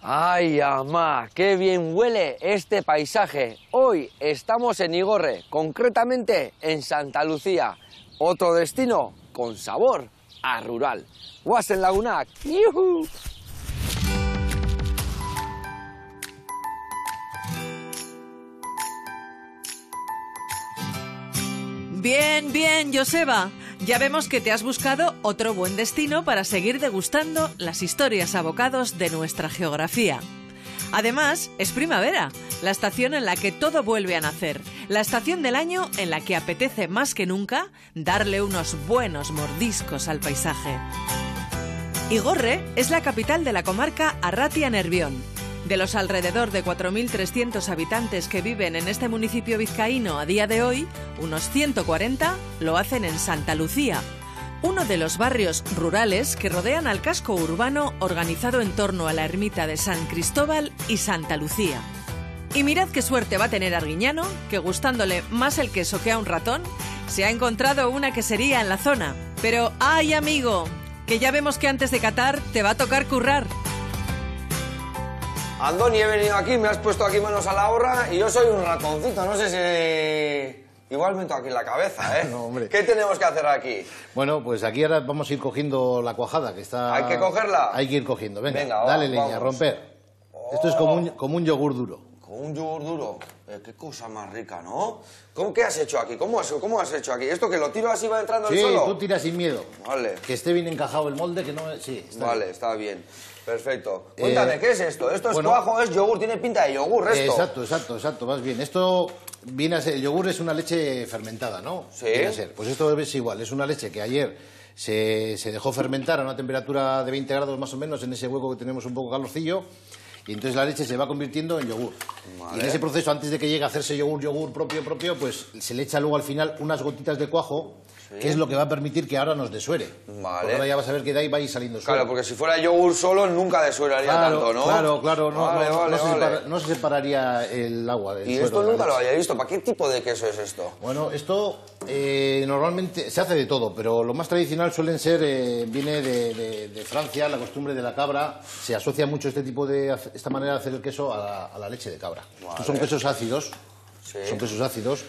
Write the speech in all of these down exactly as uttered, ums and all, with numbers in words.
¡Ay, amá! ¡Qué bien huele este paisaje! Hoy estamos en Igorre, concretamente en Santa Lucía. Otro destino con sabor a rural. Guasen Lagunak. ¡Yuhu! Bien, bien, Joseba. Ya vemos que te has buscado otro buen destino para seguir degustando las historias a bocados de nuestra geografía. Además, es primavera, la estación en la que todo vuelve a nacer, la estación del año en la que apetece más que nunca darle unos buenos mordiscos al paisaje. Igorre es la capital de la comarca Arratia-Nervión. De los alrededor de cuatro mil trescientos habitantes que viven en este municipio vizcaíno a día de hoy, unos ciento cuarenta lo hacen en Santa Lucía, uno de los barrios rurales que rodean al casco urbano organizado en torno a la ermita de San Cristóbal y Santa Lucía. Y mirad qué suerte va a tener Arguiñano, que gustándole más el queso que a un ratón, se ha encontrado una quesería en la zona. Pero ¡ay, amigo! Que ya vemos que antes de catar te va a tocar currar. Andoni, he venido aquí, me has puesto aquí manos a la obra y yo soy un ratoncito, no sé si... Igual meto aquí la cabeza, ¿eh? No, hombre. ¿Qué tenemos que hacer aquí? Bueno, pues aquí ahora vamos a ir cogiendo la cuajada, que está... ¿Hay que cogerla? Hay que ir cogiendo, venga, venga dale va, leña, vamos. romper. Oh. Esto es como un, como un yogur duro. Con un yogur duro. Eh, qué cosa más rica, ¿no? ¿Cómo, ¿Qué has hecho aquí? ¿Cómo has, ¿Cómo has hecho aquí? ¿Esto que lo tiro así va entrando Sí, el solo? tú tiras sin miedo. Vale. Que esté bien encajado el molde, que no... Sí, está Vale, bien. está bien. Perfecto. Cuéntame, Eh, ¿qué es esto? Esto es bueno, cuajo, es yogur, tiene pinta de yogur, esto. Exacto, exacto, exacto, más bien. Esto viene a ser... El yogur es una leche fermentada, ¿no? Sí. Viene a ser. Pues esto es igual, es una leche que ayer se, se dejó fermentar a una temperatura de veinte grados más o menos, en ese hueco que tenemos un poco calorcillo, y entonces la leche se va convirtiendo en yogur. Vale. Y en ese proceso, antes de que llegue a hacerse yogur, yogur propio, propio, pues se le echa luego al final unas gotitas de cuajo, sí, que es lo que va a permitir que ahora nos desuere. Vale. Porque ahora ya vas a ver que de ahí va a ir saliendo suero. Claro, porque si fuera yogur solo nunca desueraría Claro, tanto, ¿no? claro, claro, no, Vale, no, vale, no se vale. separa- no se separaría el agua del Y suero esto de la nunca lo leche. había visto. ¿Para qué tipo de queso es esto? Bueno, esto eh, normalmente se hace de todo, pero lo más tradicional suelen ser, eh, viene de, de- de Francia, la costumbre de la cabra. Se asocia mucho este tipo de, hace- esta manera de hacer el queso a la, a la leche de cabra. Vale. Estos son quesos ácidos, Sí. son quesos ácidos.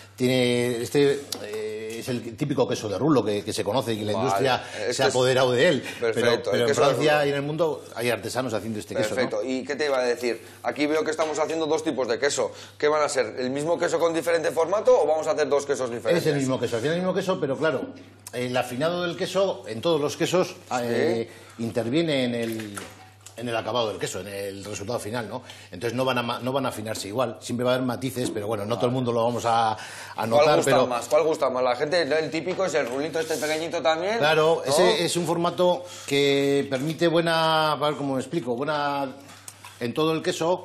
Tiene este eh, es el típico queso de rulo que, que se conoce y que la Vale. industria Este se ha es- apoderado de él. Perfecto, Pero, el pero en queso de Francia rulo. y en el mundo hay artesanos haciendo este queso, ¿no? Perfecto. ¿Y qué te iba a decir? Aquí veo que estamos haciendo dos tipos de queso. ¿Qué van a ser? ¿El mismo queso con diferente formato o vamos a hacer dos quesos diferentes? Es el mismo queso, al final el mismo queso, pero claro, el afinado del queso, en todos los quesos, eh, interviene en el, en el acabado del queso, en el resultado final, ¿no? Entonces no van a, ma- no van a afinarse igual, siempre va a haber matices, pero bueno, no todo el mundo lo vamos a, a ¿Cuál notar, gusta pero... más? ¿Cuál gusta más? La gente, el típico es el rulito este pequeñito también. Claro, ¿no? ese es un formato que permite buena, a ver cómo me explico, buena en todo el queso,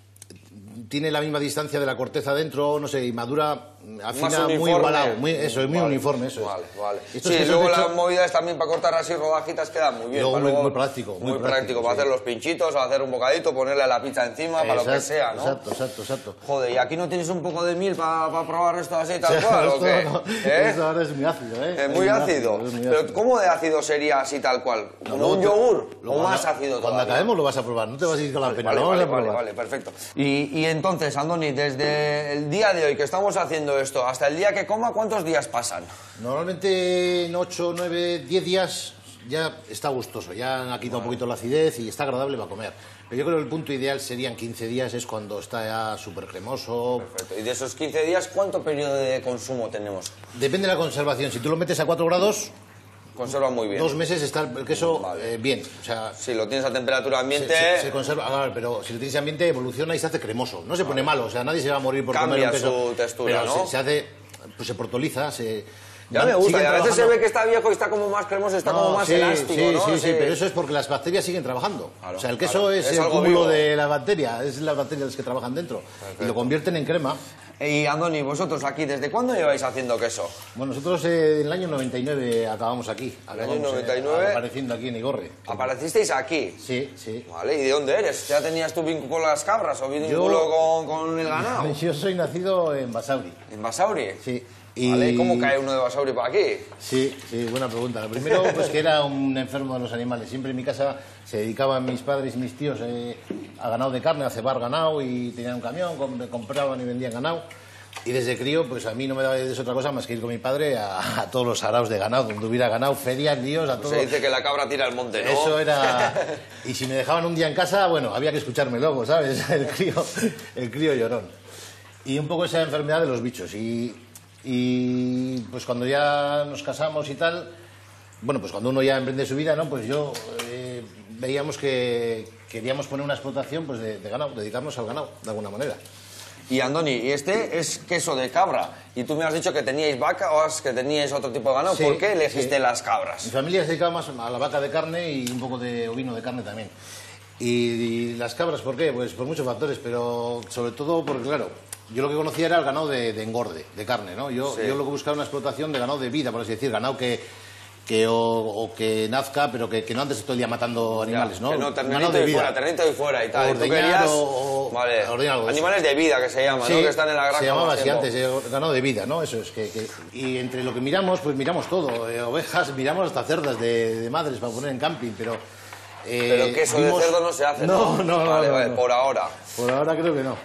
tiene la misma distancia de la corteza dentro, no sé, y madura, afina muy uniforme. igualado, muy, eso es muy Vale, uniforme, eso es. Vale, vale. Estos Sí, quesos, luego de hecho, las movidas también para cortar así rodajitas quedan muy bien. Luego para muy- muy práctico, muy Muy, práctico, práctico, para sí. hacer los pinchitos o hacer un bocadito, ponerle la pizza encima, para lo que Exacto, sea, ¿no? Exacto, exacto, exacto. Joder, ¿y aquí no tienes un poco de miel para probar esto así tal cual o Esto qué? no, ¿Eh? esto ahora es muy ácido, ¿eh? Es muy ácido. es muy Pero ácido. ¿cómo de ácido sería así tal cual? No, ¿Como luego un te- yogur? luego ¿O más cuando- ácido Cuando todavía? acabemos lo vas a probar, no te vas a ir con la pena, Vale, lo vale, vamos a vale, probar. vale, perfecto. Y, y entonces, Andoni, desde el día de hoy que estamos haciendo esto hasta el día que coma, ¿cuántos días pasan? Normalmente en ocho, nueve, diez días ya está gustoso, ya ha quitado un poquito la acidez y está agradable para comer. Pero yo creo que el punto ideal serían quince días, es cuando está ya súper cremoso. Perfecto. Y de esos quince días, ¿cuánto periodo de consumo tenemos? Depende de la conservación, si tú lo metes a cuatro grados, Conserva muy bien. dos meses está el queso Vale. eh, bien. O sea, Si lo tienes a temperatura se, ambiente, se- se conserva, ah, pero si lo tienes en ambiente evoluciona y se hace cremoso. No se pone malo, o sea, nadie se va a morir por Cambia comer un queso. su textura, pero ¿no? se, se hace, pues se portoliza, se... ya van- me gusta. siguen Y a veces se trabajando. ve que está viejo y está como más cremoso, está No, como más sí, elástico, sí, ¿no? sí, Así- sí, pero eso es porque las bacterias siguen trabajando. Claro, o sea, el queso claro. es, Es el algo cúmulo vivo. de la bacteria, es las bacterias las que trabajan dentro. Y lo convierten en crema. Y Andoni, vosotros aquí, ¿desde cuándo lleváis haciendo queso? Bueno, nosotros eh, en el año noventa y nueve acabamos aquí. ¿El año Acabamos, eh, noventa y nueve? apareciendo aquí en Igorre. ¿Aparecisteis aquí? Sí, sí. Vale, ¿y de dónde eres? ¿Ya tenías tu vínculo con las cabras o vínculo Yo- con, con el ganado? Yo soy nacido en Basauri. ¿En Basauri? Sí. Vale, ¿y cómo cae uno de Basauri por aquí? Sí, sí, buena pregunta. Lo primero, pues que era un enfermo de los animales. Siempre en mi casa se dedicaban mis padres y mis tíos eh, a ganado de carne, a cebar ganado, y tenían un camión, comp compraban y vendían ganado. Y desde crío, pues a mí no me daba de otra cosa más que ir con mi padre a, a todos los araos de ganado, donde hubiera ganado, ferias, líos, a todo. Se dice que la cabra tira al monte, ¿no? Eso era... Y si me dejaban un día en casa, bueno, había que escucharme luego, ¿sabes? El crío, el crío llorón. Y un poco esa enfermedad de los bichos. Y, y pues cuando ya nos casamos y tal, bueno, pues cuando uno ya emprende su vida, ¿no? Pues yo eh, veíamos que queríamos poner una explotación pues de, de ganado, dedicarnos al ganado, de alguna manera. Y Andoni, y este es queso de cabra. Y tú me has dicho que teníais vacas, que teníais otro tipo de ganado. Sí, ¿por qué elegiste sí. las cabras? Mi familia se dedicaba más a la vaca de carne y un poco de ovino de carne también. Y, y las cabras, ¿por qué? Pues por muchos factores, pero sobre todo porque, claro, yo lo que conocía era el ganado de, de engorde, de carne, ¿no? Yo, sí. yo lo que buscaba era una explotación de ganado de vida, por así decir, ganado que... Que, o, o que nazca, pero que, que no andes todo el día matando animales, ya, ¿no? Que no, ternito y fuera, ternito y fuera y tal. Ordeñar, ¿Tú querías? O, vale. ordeñar algo de animales eso. de vida, que se llama, sí, ¿no? Que están en la granja. Se llamaba así antes, eh, ganado de vida, ¿no? Eso es que, que... Y entre lo que miramos, pues miramos todo. Eh, ovejas, miramos hasta cerdas de, de madres para poner en camping, pero... Eh, pero queso vimos... de cerdo no se hace, ¿no? No, no, no. Vale, no, vale, no. por ahora. Por ahora creo que no.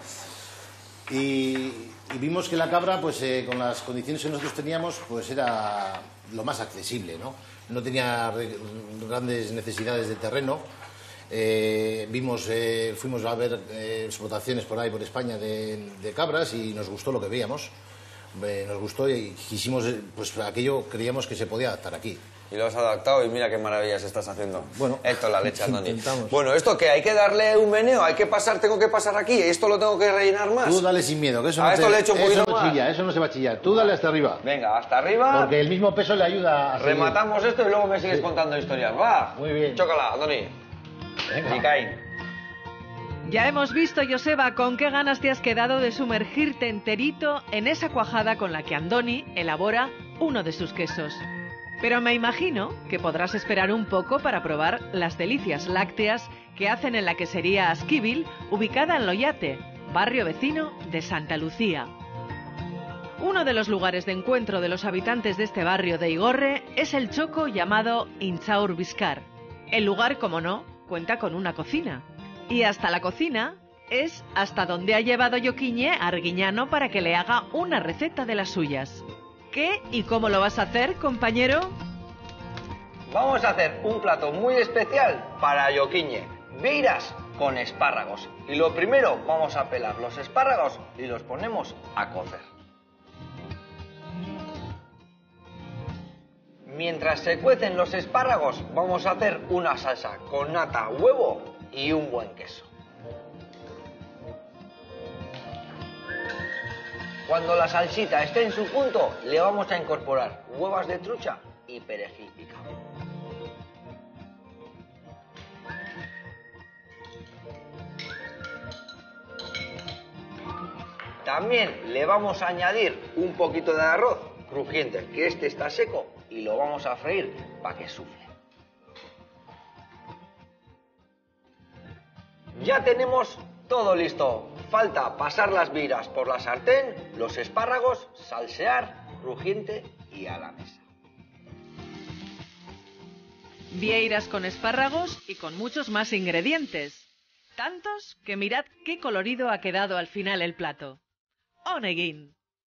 Y... Y vimos que la cabra, pues eh, con las condiciones que nosotros teníamos, pues era lo más accesible, ¿no? No tenía grandes necesidades de terreno. Eh, vimos, eh, fuimos a ver eh, explotaciones por ahí, por España, de, de cabras y nos gustó lo que veíamos. Eh, nos gustó y quisimos, pues aquello creíamos que se podía adaptar aquí. Y lo has adaptado y mira qué maravillas estás haciendo. Bueno, esto es la leche, Andoni. Intentamos. Bueno, ¿esto qué? ¿Hay que darle un meneo? ¿Hay que pasar? ¿Tengo que pasar aquí? ¿Esto lo tengo que rellenar más? Tú dale sin miedo, que eso a no esto te, le echo un poquito eso no más. chilla, eso no se va a chillar. Tú dale hasta arriba. Venga, hasta arriba. Porque el mismo peso le ayuda a seguir. Rematamos esto y luego me sigues sí. contando historias. Va. Muy bien. Chócala, Andoni. Venga. Y Caín. Ya hemos visto, Joseba, con qué ganas te has quedado de sumergirte enterito en esa cuajada con la que Andoni elabora uno de sus quesos. Pero me imagino que podrás esperar un poco para probar las delicias lácteas que hacen en la quesería Asquíbil, ubicada en Loyate, barrio vecino de Santa Lucía. Uno de los lugares de encuentro de los habitantes de este barrio de Igorre es el choco llamado Intxaur Bizkar. El lugar, como no, cuenta con una cocina. Y hasta la cocina es hasta donde ha llevado Jokiñe a Arguiñano para que le haga una receta de las suyas. ¿Qué y cómo lo vas a hacer, compañero? Vamos a hacer un plato muy especial para Jokiñe. Vieiras con espárragos. Y lo primero, vamos a pelar los espárragos y los ponemos a cocer. Mientras se cuecen los espárragos, vamos a hacer una salsa con nata, huevo y un buen queso. Cuando la salsita esté en su punto, le vamos a incorporar huevas de trucha y perejil picado. También le vamos a añadir un poquito de arroz crujiente, que este está seco, y lo vamos a freír para que sufle. Ya tenemos todo listo. Falta pasar las vieiras por la sartén, los espárragos, salsear, crujiente y a la mesa. Vieiras con espárragos y con muchos más ingredientes. Tantos que mirad qué colorido ha quedado al final el plato. Oneguin.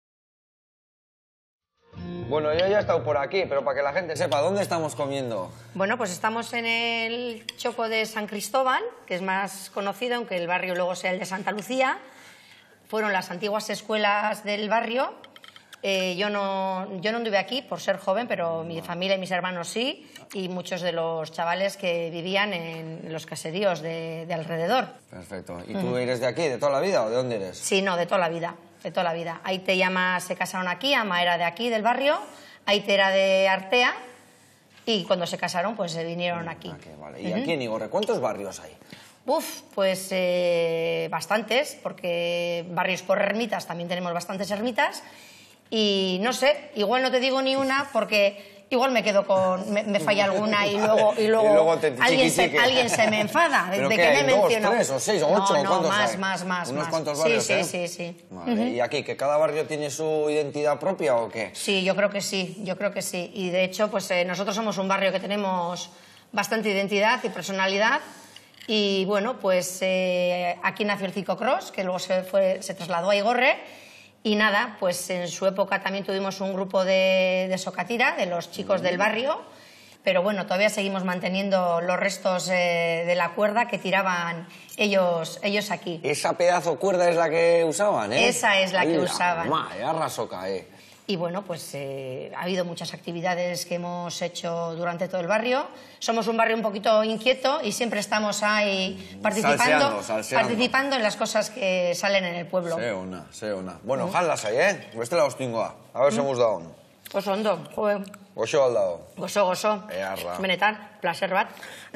Bueno, yo ya he estado por aquí, pero para que la gente sepa, ¿dónde estamos comiendo? Bueno, pues estamos en el choco de San Cristóbal, que es más conocido, aunque el barrio luego sea el de Santa Lucía. Fueron las antiguas escuelas del barrio. Eh, yo, no, yo no anduve aquí por ser joven, pero mi familia y mis hermanos sí, y muchos de los chavales que vivían en los caseríos de, de alrededor. Perfecto. ¿Y tú eres de aquí, de toda la vida, o de dónde eres? Sí, no, de toda la vida. De toda la vida. Aite y Ama se casaron aquí, Ama era de aquí, del barrio, Aite era de Artea, y cuando se casaron, pues se vinieron aquí. Okay, vale. ¿Y uh-huh. aquí en Igorre cuántos barrios hay? Uf, pues eh, bastantes, porque barrios por ermitas también tenemos bastantes ermitas, y no sé, igual no te digo ni una, porque igual me quedo con... me, me falla alguna y luego, y luego, y luego te, alguien, chiqui, chiqui. Se, alguien se me enfada de, ¿Pero de qué, que hay me dos, menciono. tres o seis o ocho? No, no, ¿cuántos más, hay? más, más. Unos más. cuantos barrios, sí, ¿eh? sí, sí, sí. Vale. Uh-huh. ¿Y aquí, que cada barrio tiene su identidad propia o qué? Sí, yo creo que sí, yo creo que sí. Y de hecho, pues eh, nosotros somos un barrio que tenemos bastante identidad y personalidad, Y bueno, pues eh, aquí nació el ciclocross, que luego se, fue, se trasladó a Igorre. Y nada, pues en su época también tuvimos un grupo de, de socatira, de los chicos del barrio. Pero bueno, todavía seguimos manteniendo los restos eh, de la cuerda que tiraban ellos, ellos aquí. Esa pedazo cuerda es la que usaban, ¿eh? Esa es la Ay, que la usaban. Madre, arrasoca, eh. Y bueno, pues eh, ha habido muchas actividades que hemos hecho durante todo el barrio. Somos un barrio un poquito inquieto y siempre estamos ahí participando, Salseando, salseando. participando en las cosas que salen en el pueblo. Se ona, se ona. Bueno, jan lasai, eh? Beste la ostingoa. A ver, hemos dado un. Oso ondo, joe, Goxo aldado. gozo, gozo. Earra. Benetan, placer bat.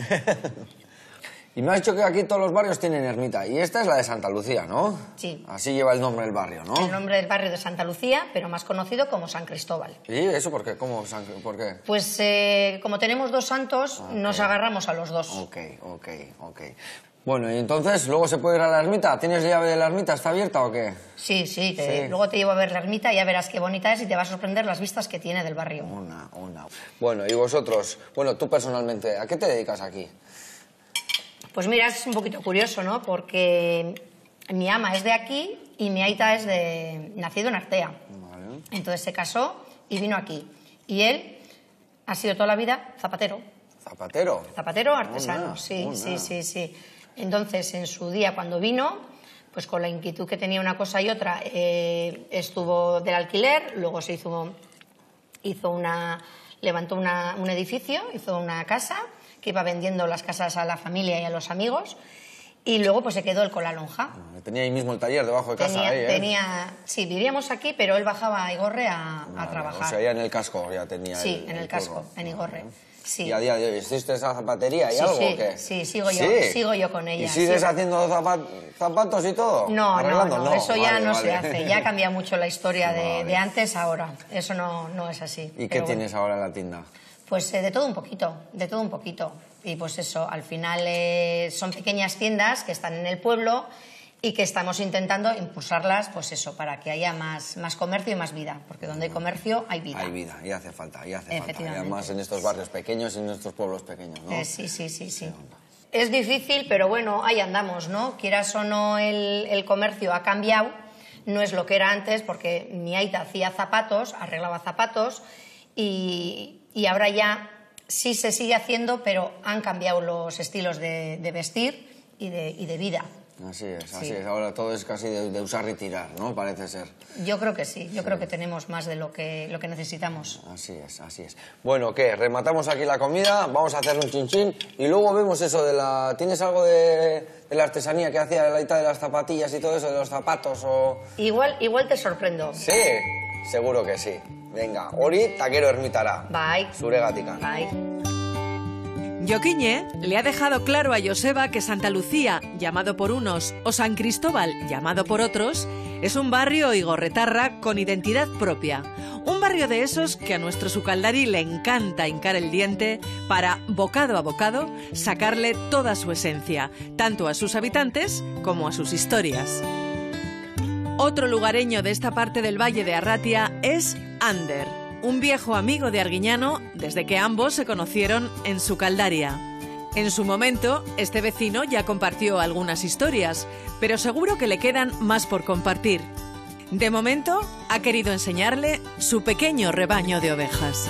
Y me has dicho que aquí todos los barrios tienen ermita. Y esta es la de Santa Lucía, ¿no? Sí. Así lleva el nombre del barrio, ¿no? El nombre del barrio de Santa Lucía, pero más conocido como San Cristóbal. ¿Y eso por qué? ¿Cómo? San- ¿Por qué? Pues eh, como tenemos dos santos, nos agarramos a los dos. Ok, ok, ok. Bueno, y entonces, ¿luego se puede ir a la ermita? ¿Tienes llave de la ermita? ¿Está abierta o qué? Sí, sí, te- Sí. luego te llevo a ver la ermita y ya verás qué bonita es y te va a sorprender las vistas que tiene del barrio. Una, una. Bueno, y vosotros, bueno, tú personalmente, ¿a qué te dedicas aquí? Pues mira, es un poquito curioso, ¿no? Porque mi ama es de aquí y mi aita es de nacido en Artea. Vale. Entonces se casó y vino aquí. Y él ha sido toda la vida zapatero. ¿Zapatero? Zapatero artesano, Una, sí, una. sí, sí, sí. Entonces, en su día, cuando vino, pues con la inquietud que tenía una cosa y otra, eh, estuvo del alquiler, luego se hizo, hizo una, levantó una- un edificio, hizo una casa, que iba vendiendo las casas a la familia y a los amigos, y luego pues se quedó él con la lonja. Tenía ahí mismo el taller debajo de casa, Tenía, ahí, ¿eh? tenía, sí, vivíamos aquí, pero él bajaba a Igorre a, a Vale, trabajar. O sea, ya en el casco ya tenía Sí, en el, el casco, curro. en Igorre. Sí. ¿Y a día de hoy existe esa zapatería y Sí, algo sí, o qué? sí, sigo yo- sigo yo con ella, ¿Y sigues sigo. haciendo zapa- zapatos y todo? No, no, ¿Arreglando? no, eso ya Vale, no se vale. hace. Ya cambia mucho la historia de, Vale. de antes a ahora. Eso no, no es así. ¿Y qué Pero bueno, tienes ahora en la tienda? pues eh, de todo un poquito, de todo un poquito. Y pues eso, al final eh, son pequeñas tiendas que están en el pueblo y que estamos intentando impulsarlas, pues eso, para que haya más, más comercio y más vida. Porque donde hay comercio hay vida. Hay vida, y hace falta, y hace falta. Y Efectivamente. además en estos barrios pequeños y en estos pueblos pequeños, ¿no? Eh, sí, sí, sí, sí. Es difícil, pero bueno, ahí andamos, ¿no? Quieras o no, el, el comercio ha cambiado, no es lo que era antes, porque mi aita hacía zapatos, arreglaba zapatos, y, y ahora ya sí se sigue haciendo, pero han cambiado los estilos de, de vestir y de, y de vida. Así es, así Sí. es. Ahora todo es casi de, de usar y tirar, ¿no? Parece ser. Yo creo que sí, yo creo que tenemos más de lo que, lo que necesitamos. Así es, así es. Bueno, ¿qué? Rematamos aquí la comida, vamos a hacer un chinchín y luego vemos eso de la... ¿Tienes algo de, de la artesanía que hacía la Aita de las zapatillas y todo eso, de los zapatos o...? Igual, igual te sorprendo. Sí, seguro que sí. Venga, hori taquero ermitara. Bye. Zuregatika. Bye. Yoquiñe le ha dejado claro a Joseba que Santa Lucía, llamado por unos, o San Cristóbal, llamado por otros, es un barrio igorretarra con identidad propia. Un barrio de esos que a nuestro sucaldari le encanta hincar el diente para, bocado a bocado, sacarle toda su esencia, tanto a sus habitantes como a sus historias. Otro lugareño de esta parte del Valle de Arratia es Ander, un viejo amigo de Arguiñano desde que ambos se conocieron en su caldaria. En su momento, este vecino ya compartió algunas historias, pero seguro que le quedan más por compartir. De momento, ha querido enseñarle su pequeño rebaño de ovejas.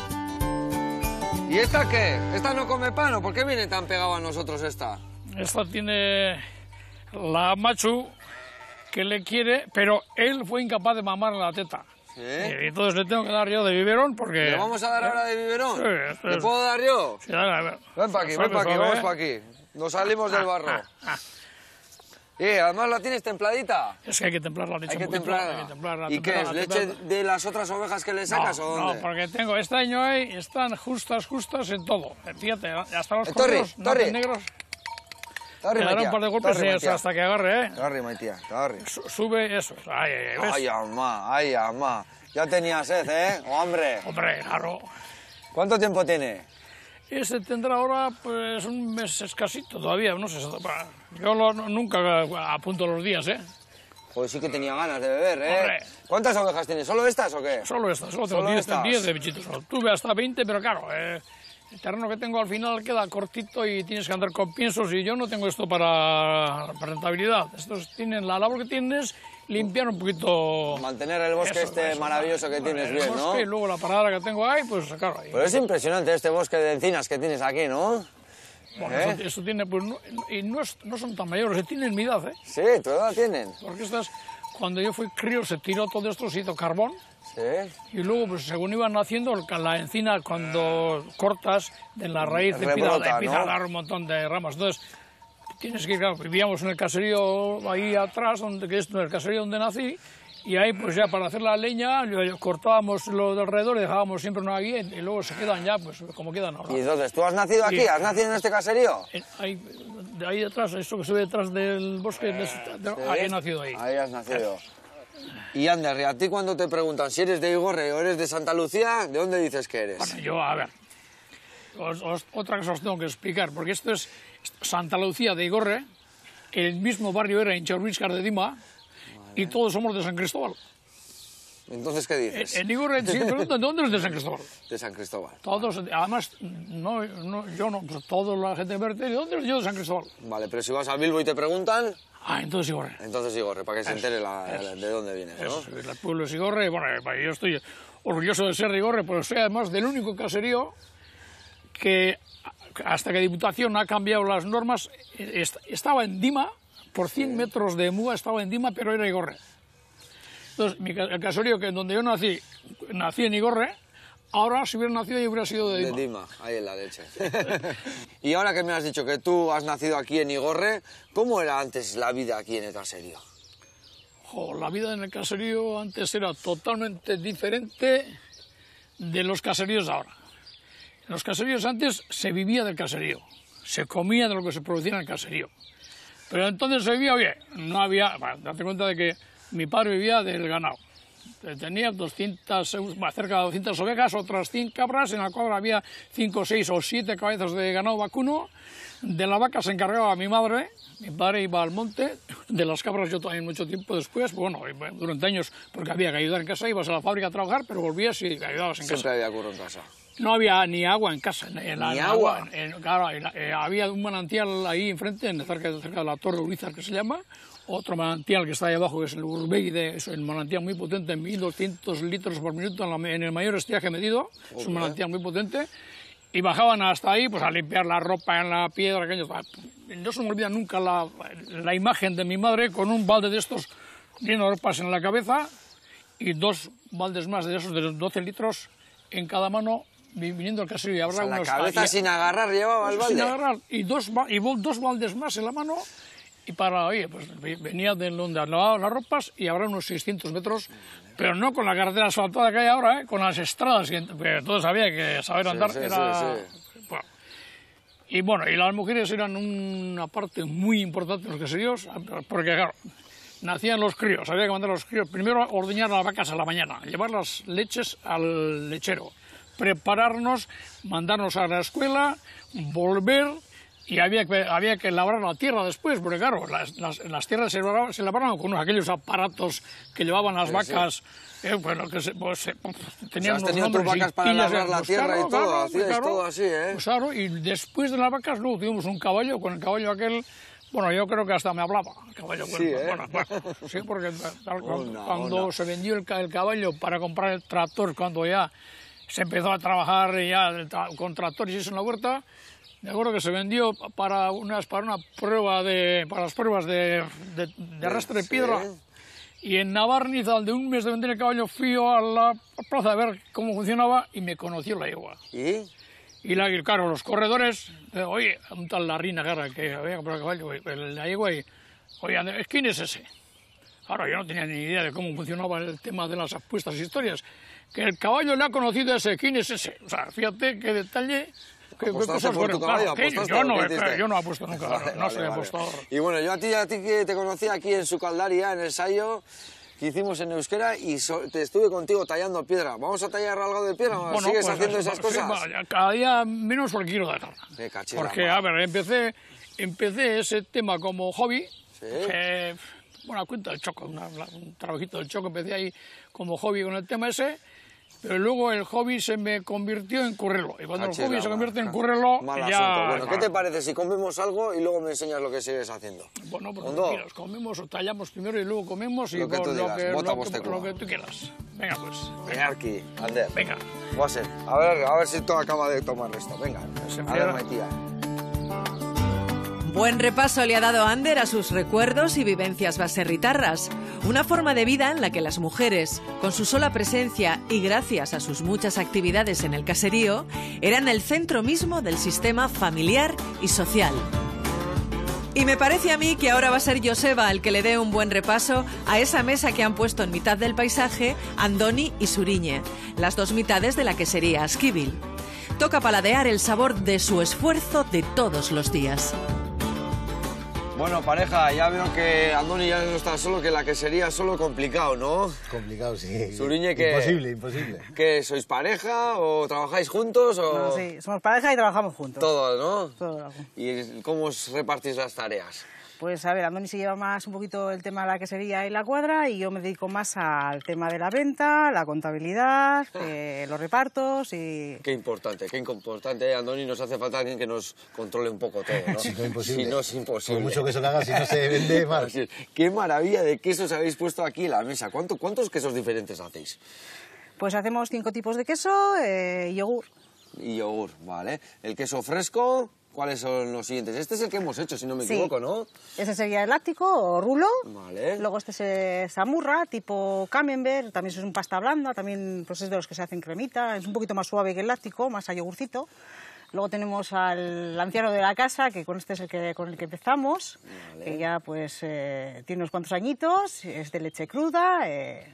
¿Y esta qué? ¿Esta no come pan o por qué viene tan pegado a nosotros esta? Esta tiene la machu que le quiere, pero él fue incapaz de mamar la teta. ¿Sí? Y entonces le tengo que dar yo de biberón porque... ¿Le vamos a dar ahora de biberón? Sí, esto ¿Le es- puedo dar yo? Sí, dale, a ver. Ven para aquí, Suave, ven para aquí, suave, vamos ¿eh? para aquí. Nos salimos del barro. Y además la tienes templadita. Es que hay que templarla, leche Hay que un poquito, templarla. hay que templarla, ¿Y qué es? templarla, ¿Leche templarla. de las otras ovejas que le sacas no, o dónde? No, porque tengo, este año hay, están justas, justas en todo. Fíjate, hasta los Eh, Torri, corderos, Torri. nacen negros. Torri, Le daré un maitia, par de golpes torri, y maitia. hasta que agarre, ¿eh? Torri, maitia, torri. Su- Sube eso. Ay, ay, ay, ¿ves? Ay, ama, ay, ama. Ya tenía sed, ¿eh? Hombre. Hombre, claro. ¿Cuánto tiempo tiene? Ese tendrá ahora pues un mes escasito todavía, no sé. Yo lo- nunca apunto los días, ¿eh? Joder, sí que tenía ganas de beber, ¿eh? Hombre. ¿Cuántas ovejas tienes? ¿Solo estas o qué? Solo estas, solo tengo Solo diez, estas. diez de bichitos. Tuve hasta veinte, pero claro, eh, el terreno que tengo al final queda cortito y tienes que andar con piensos y yo no tengo esto para, para rentabilidad. Estos tienen la labor que tienes, limpiar un poquito... Mantener el bosque eso, este eso, maravilloso que tienes el bien, bosque, ¿no? Y luego la parada que tengo ahí, pues claro. Ahí. Pero es impresionante este bosque de encinas que tienes aquí, ¿no? Bueno, ¿Eh? eso, eso tiene, pues, no, y no, es- no son tan mayores, tienen mi edad, ¿eh? Sí, tu edad tienen. Porque estas, cuando yo fui crío, se tiró todo esto, se hizo carbón. Sí. Y luego, pues según iban naciendo, la encina, cuando cortas de la raíz, te empieza, Rebrota, empieza ¿no? a dar un montón de ramas. Entonces, tienes que ir, claro, vivíamos en el caserío ahí atrás, donde, que es el caserío donde nací, y ahí, pues ya para hacer la leña, yo- cortábamos lo de alrededor y dejábamos siempre una guía, y luego se quedan ya, pues como quedan ahora. Y entonces, ¿tú has nacido aquí? Sí. ¿Has nacido en este caserío? En- ahí, de ahí detrás, eso que se ve detrás del bosque, de- de- ahí he nacido ahí. Ahí has nacido. Y Ander, ¿y a ti cuando te preguntan si eres de Igorre o eres de Santa Lucía, ¿de dónde dices que eres? Bueno, yo, a ver, os- os- otra cosa os tengo que explicar, porque esto es Santa Lucía de Igorre, el mismo barrio era Inchauríscar de Dima, y todos somos de San Cristóbal. Entonces, ¿qué En, dices? en Igorre, si preguntan, ¿de dónde eres de San Cristóbal? De San Cristóbal. Todos, además, no, no, yo no, pues toda la gente de Verte, ¿de dónde eres yo de San Cristóbal? Vale, pero si vas a Bilbo y te preguntan, Ah, entonces Igorre. entonces Igorre, para que se entere la- de dónde vienes, ¿no? Eso, el pueblo es Igorre, bueno, eh, yo estoy orgulloso de ser de Igorre, pero soy además del único caserío que hasta que Diputación ha cambiado las normas, eh, est- estaba en Dima, por cien metros de Múa estaba en Dima, pero era Igorre. Entonces, mi ca- el caserío que donde yo nací, nací en Igorre, ahora si hubiera nacido yo hubiera sido de De Dima. Dima, ahí en la leche. Y ahora que me has dicho que tú has nacido aquí en Igorre, ¿cómo era antes la vida aquí en el caserío? Jo, la vida en el caserío antes era totalmente diferente de los caseríos de ahora. En los caseríos antes se vivía del caserío, se comía de lo que se producía en el caserío. Pero entonces se vivía, oye, no había, bueno, date cuenta de que mi padre vivía del ganado. Tenía doscientas, bah, cerca de doscientas ovejas, otras cien cabras, en la cual había cinco, seis o siete cabezas de ganado vacuno. De la vaca se encargaba mi madre, mi padre iba al monte, de las cabras yo también mucho tiempo después, bueno, durante años, porque había que ayudar en casa, ibas a la fábrica a trabajar, pero volvías y ayudabas en Siempre casa. había curro en casa. No había ni agua en casa. En la- ¿Ni en la agua? en- claro, en la- eh, había un manantial ahí enfrente, en cerca, cerca de la Torre Urizar, que se llama. Otro manantial que está ahí abajo, que es el Urbegui, de, es un manantial muy potente, mil doscientos litros por minuto en, la- en el mayor estiaje medido. Es un manantial muy potente. Y bajaban hasta ahí pues a limpiar la ropa en la piedra. Aquello. No se me olvida nunca la, la imagen de mi madre con un balde de estos lleno de ropas en la cabeza y dos baldes más de esos de doce litros en cada mano vi- viniendo al caserío. Y habrá O sea, la unos- cabeza y- sin agarrar llevaba el balde. sin agarrar, y dos, ba- y bol- dos baldes más en la mano, y para, oye, pues ve- venía de donde lavaban las ropas y habrá unos seiscientos metros, pero no con la carretera asfaltada que hay ahora, ¿eh? Con las estradas, que, que todos había que saber andar. sí, era, sí, bueno. Y bueno, y las mujeres eran una parte muy importante de los caseríos, porque claro, nacían los críos, había que mandar a los críos, primero ordeñar las vacas a la mañana, llevar las leches al lechero, prepararnos, mandarnos a la escuela, volver, y había que, había que labrar la tierra después, porque claro, las, las, las tierras se labraban, se labraban con aquellos aparatos que llevaban las Sí, vacas, eh, bueno, que se, pues, se- tenían has unos tenido tus nombres y vacas para pillas, labrar la pues, tierra claro, y todo, claro, hacíais claro. todo así, ¿eh? Pues claro, y después de las vacas luego tuvimos un caballo, con el caballo aquel, bueno, yo creo que hasta me hablaba, el caballo. Sí, bueno, ¿eh? bueno, bueno, sí, porque tal, cuando, Onda, cuando onda. se vendió el, ca- el caballo para comprar el tractor, cuando ya se empezó a trabajar ya el tra- con tractores y eso en la huerta, me acuerdo que se vendió para unas para una prueba de para las pruebas de, de, de arrastre de Sí. piedra. Y en Navarniz, al de un mes de vender el caballo, fui yo a la plaza a ver cómo funcionaba y me conoció la yegua. ¿Y? Y, la, y claro, los corredores, eh, oye, un tal Larrina, cara, que había comprado el caballo, y el- la yegua, y, oye, Andrés, ¿quién es ese? Claro, yo no tenía ni idea de cómo funcionaba el tema de las apuestas e historias. Que el caballo le ha conocido a ese, ¿quién es ese? O sea, fíjate qué detalle, qué, qué ¿Apostaste cosas por tu fueron. caballo? Claro, ¿qué? ¿Apostaste yo, o no, qué he- hiciste? yo no apuesto nunca, Vale, no vale, soy vale. apostador. Y bueno, yo a ti, a ti que te conocí aquí en Sucaldaria, en el ensayo que hicimos en Euskera, y so- te estuve contigo tallando piedra. ¿Vamos a tallar algo de piedra? Bueno, ¿Sigues pues, haciendo sí, esas cosas? bueno, cada día menos porque quiero dejarla. Qué cachila, Porque, ma. a ver, empecé, empecé ese tema como hobby. Sí. eh, bueno, cuenta del choco, una- una- un trabajito del choco, empecé ahí como hobby con el tema ese. pero luego el hobby se me convirtió en currelo. Y cuando Achila, el hobby se convierte en mal. currelo, Mal ya... asunto. Bueno, ¿qué te parece si comemos algo y luego me enseñas lo que sigues haciendo? Bueno, pues Hondo. mira, comemos o tallamos primero y luego comemos y Lo que tú con digas, lo, que, bota lo, vos que, te lo coma. que tú quieras. Venga, pues. Venga aquí, Ander. Venga. Guasen, a ver, a ver si todo acaba de tomar esto. Venga, Se a me ver, da- Maitía. Buen repaso le ha dado Ander a sus recuerdos y vivencias baserritarras. Una forma de vida en la que las mujeres, con su sola presencia y gracias a sus muchas actividades en el caserío, eran el centro mismo del sistema familiar y social. Y me parece a mí que ahora va a ser Joseba el que le dé un buen repaso a esa mesa que han puesto en mitad del paisaje Andoni y Suriñe, las dos mitades de la quesería Asquibil. Toca paladear el sabor de su esfuerzo de todos los días. Bueno, pareja, ya veo que Andoni ya no está solo, que la que sería solo complicado, ¿no? Complicado, sí. Suriñe, que... Imposible, imposible. ¿Que sois pareja o trabajáis juntos o...? No, sí, somos pareja y trabajamos juntos. Todos, ¿no? Todo. ¿Y cómo os repartís las tareas? Pues a ver, Andoni se lleva más un poquito el tema de la quesería y la cuadra y yo me dedico más al tema de la venta, la contabilidad, eh, los repartos y... Qué importante, qué importante, Andoni, nos hace falta alguien que nos controle un poco todo, ¿no? Si no, imposible. Si no, es imposible. Por mucho que se lo haga, si no se vende, mal. Así es. Qué maravilla de quesos habéis puesto aquí en la mesa. ¿Cuánto, ¿Cuántos quesos diferentes hacéis? Pues hacemos cinco tipos de queso, eh, yogur. Y yogur, ¿vale? El queso fresco, ¿cuáles son los siguientes? Este es el que hemos hecho, si no me Sí. equivoco, ¿no? Ese sería el láctico o rulo. Vale. Luego este es zamurra, tipo camembert, también es un pasta blanda, también pues es de los que se hacen cremita, es un poquito más suave que el láctico, más a yogurcito. Luego tenemos al anciano de la casa, que con este es el que, con el que empezamos, Vale. que ya pues eh, tiene unos cuantos añitos, es de leche cruda, eh,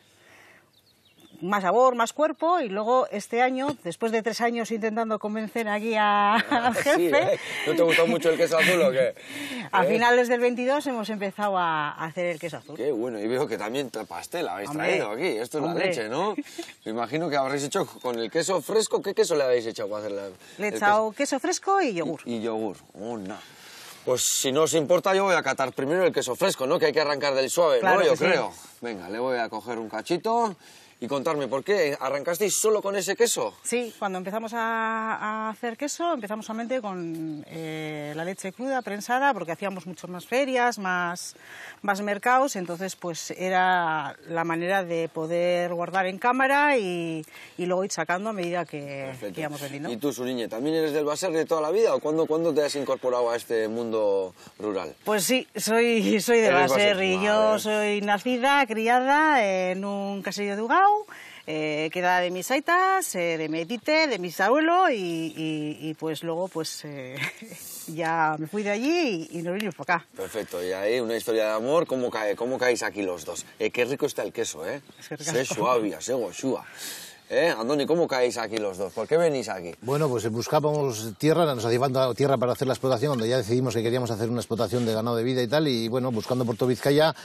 más sabor, más cuerpo, y luego este año, después de tres años intentando convencer aquí a- al jefe, Sí, ¿eh? ¿No te gustó mucho el queso azul o qué? a ¿Eh? finales del veintidós hemos empezado a, a hacer el queso azul. Qué bueno, y veo que también tra- pastel habéis Hombre, traído aquí. Esto es hombre. la leche, ¿no? Me imagino que habréis hecho con el queso fresco. ¿Qué queso le habéis hecho para hacer la, Le he el echado queso fresco y yogur. Y, y yogur. Oh, no. Pues si no os importa, yo voy a catar primero el queso fresco, ¿no? Que hay que arrancar del suave, Claro ¿no? Yo que sí. creo. Venga, le voy a coger un cachito y contarme por qué. ¿Arrancasteis solo con ese queso? Sí, cuando empezamos a, a hacer queso, empezamos solamente con eh, la leche cruda, prensada, porque hacíamos muchas más ferias, más, más mercados, entonces pues era la manera de poder guardar en cámara y, y luego ir sacando a medida que, Perfecto. que íbamos vendiendo. ¿Y tú, Suriñe, también eres del Baserri de toda la vida o cuándo, cuándo te has incorporado a este mundo rural? Pues sí, soy, soy de Eres Baserri. baserri, Yo vale. soy nacida, criada en un caserío de Ugao, eh, que era de mis aitas, eh, de mi tite, de mis abuelos, y, y- y, pues luego pues eh, ya me fui de allí y, y nos vinimos para acá. Perfecto, y ahí una historia de amor, ¿cómo, cae, cómo caéis aquí los dos? Eh, qué rico está el queso, ¿eh? Es que Se ricasco. suavia, se goxúa. ¿Eh? Andoni, ¿cómo caéis aquí los dos? ¿Por qué venís aquí? Bueno, pues buscábamos tierra, nos hacía falta tierra para hacer la explotación, cuando ya decidimos que queríamos hacer una explotación de ganado de vida y tal, y bueno, buscando por todo Vizcaya,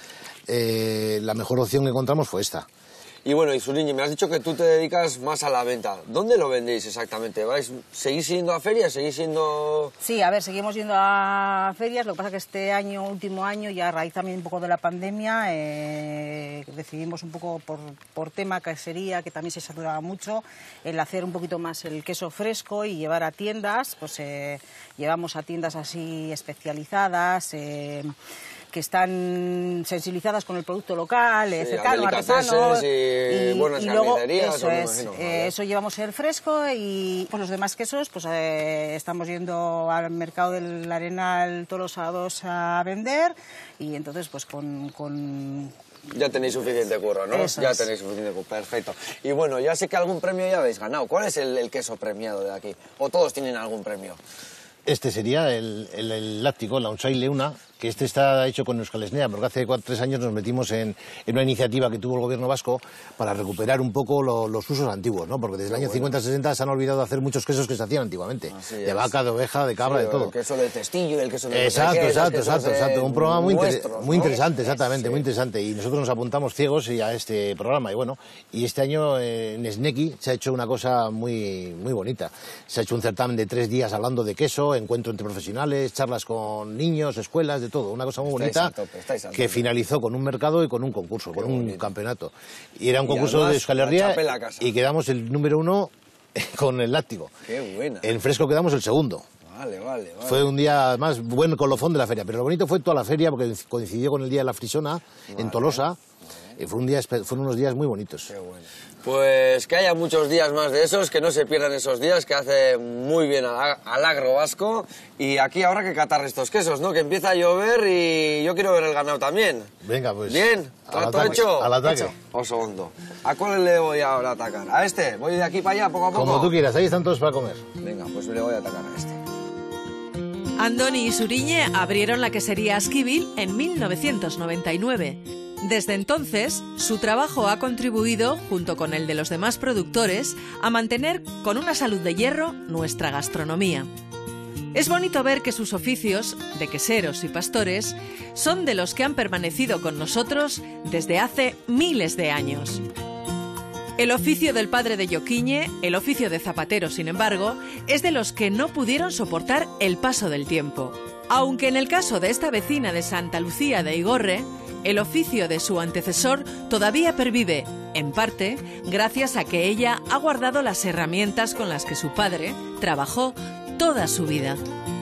eh, la mejor opción que encontramos fue esta. Y bueno, y Suriñe, me has dicho que tú te dedicas más a la venta. ¿Dónde lo vendéis exactamente? ¿Vais, ¿Seguís yendo a ferias? ¿Seguís yendo...? Sí, a ver, seguimos yendo a ferias, lo que pasa que este año, último año, ya a raíz también un poco de la pandemia, eh, decidimos un poco por, por tema casería, que también se saturaba mucho, el hacer un poquito más el queso fresco y llevar a tiendas, pues eh, llevamos a tiendas así especializadas, eh, que están sensibilizadas con el producto local, eh, Sí, cercano, delicatessen artesano. y buenas luego, carnicerías, eso o me es, imagino, eh, vale. eso llevamos el fresco y pues, los demás quesos, pues eh, estamos yendo al mercado del Arenal todos los sábados a vender y entonces pues con... con Ya tenéis suficiente curro, ¿no? Eso ya es. tenéis suficiente curro, perfecto. Y bueno, ya sé que algún premio ya habéis ganado. ¿Cuál es el, el queso premiado de aquí? ¿O todos tienen algún premio? Este sería el, el, el láctico, la Unsai Leuna, que este está hecho con Euskal Esnea, porque hace cuatro, tres años nos metimos en, en una iniciativa que tuvo el gobierno vasco para recuperar un poco lo- los usos antiguos, ¿no? Porque desde el año cincuenta sesenta se han olvidado de hacer muchos quesos que se hacían antiguamente. Así De es. vaca, de oveja, de cabra, Sí, de todo. El queso del testillo, el queso del... Exacto, no sé qué, exacto, esos exacto, quesos, exacto. eh, Un programa muy, inter- nuestros, muy ¿no? interesante, exactamente, Sí. muy interesante. Y nosotros nos apuntamos ciegos y a este programa. Y bueno, y este año eh, en Sneki se ha hecho una cosa muy, muy bonita. Se ha hecho un certamen de tres días hablando de queso, encuentro entre profesionales, charlas con niños, escuelas, de de todo, una cosa muy Estáis bonita a tope, estáis a que tope. finalizó con un mercado y con un concurso, Qué con un bonito. campeonato. Y era un Y concurso además, de Euskal Herria la chapela a casa. y quedamos el número uno con el látigo. Qué buena. En fresco quedamos el segundo. Vale, vale, vale. Fue un día más buen colofón de la feria, pero lo bonito fue toda la feria porque coincidió con el día de la frisona en Tolosa. Y fue un día, fueron unos días muy bonitos. Qué bueno. Pues que haya muchos días más de esos, que no se pierdan esos días, que hace muy bien al, al agro vasco. Y aquí habrá que catar estos quesos, ¿no? Que empieza a llover y yo quiero ver el ganado también. Venga, pues. Bien, al trato ataque, hecho. al ataque. Hecho. Oso hondo. ¿A cuál le voy ahora a atacar? ¿A este? ¿Voy de aquí para allá poco a poco? Como tú quieras, ahí están todos para comer. Venga, pues le voy a atacar a este. Andoni y Suriñe abrieron la quesería Asquibil en mil novecientos noventa y nueve. Desde entonces, su trabajo ha contribuido, junto con el de los demás productores, a mantener con una salud de hierro nuestra gastronomía. Es bonito ver que sus oficios, de queseros y pastores, son de los que han permanecido con nosotros desde hace miles de años. El oficio del padre de Yoquiñe, el oficio de zapatero, sin embargo, es de los que no pudieron soportar el paso del tiempo. Aunque en el caso de esta vecina de Santa Lucía de Igorre, el oficio de su antecesor todavía pervive, en parte, gracias a que ella ha guardado las herramientas con las que su padre trabajó toda su vida.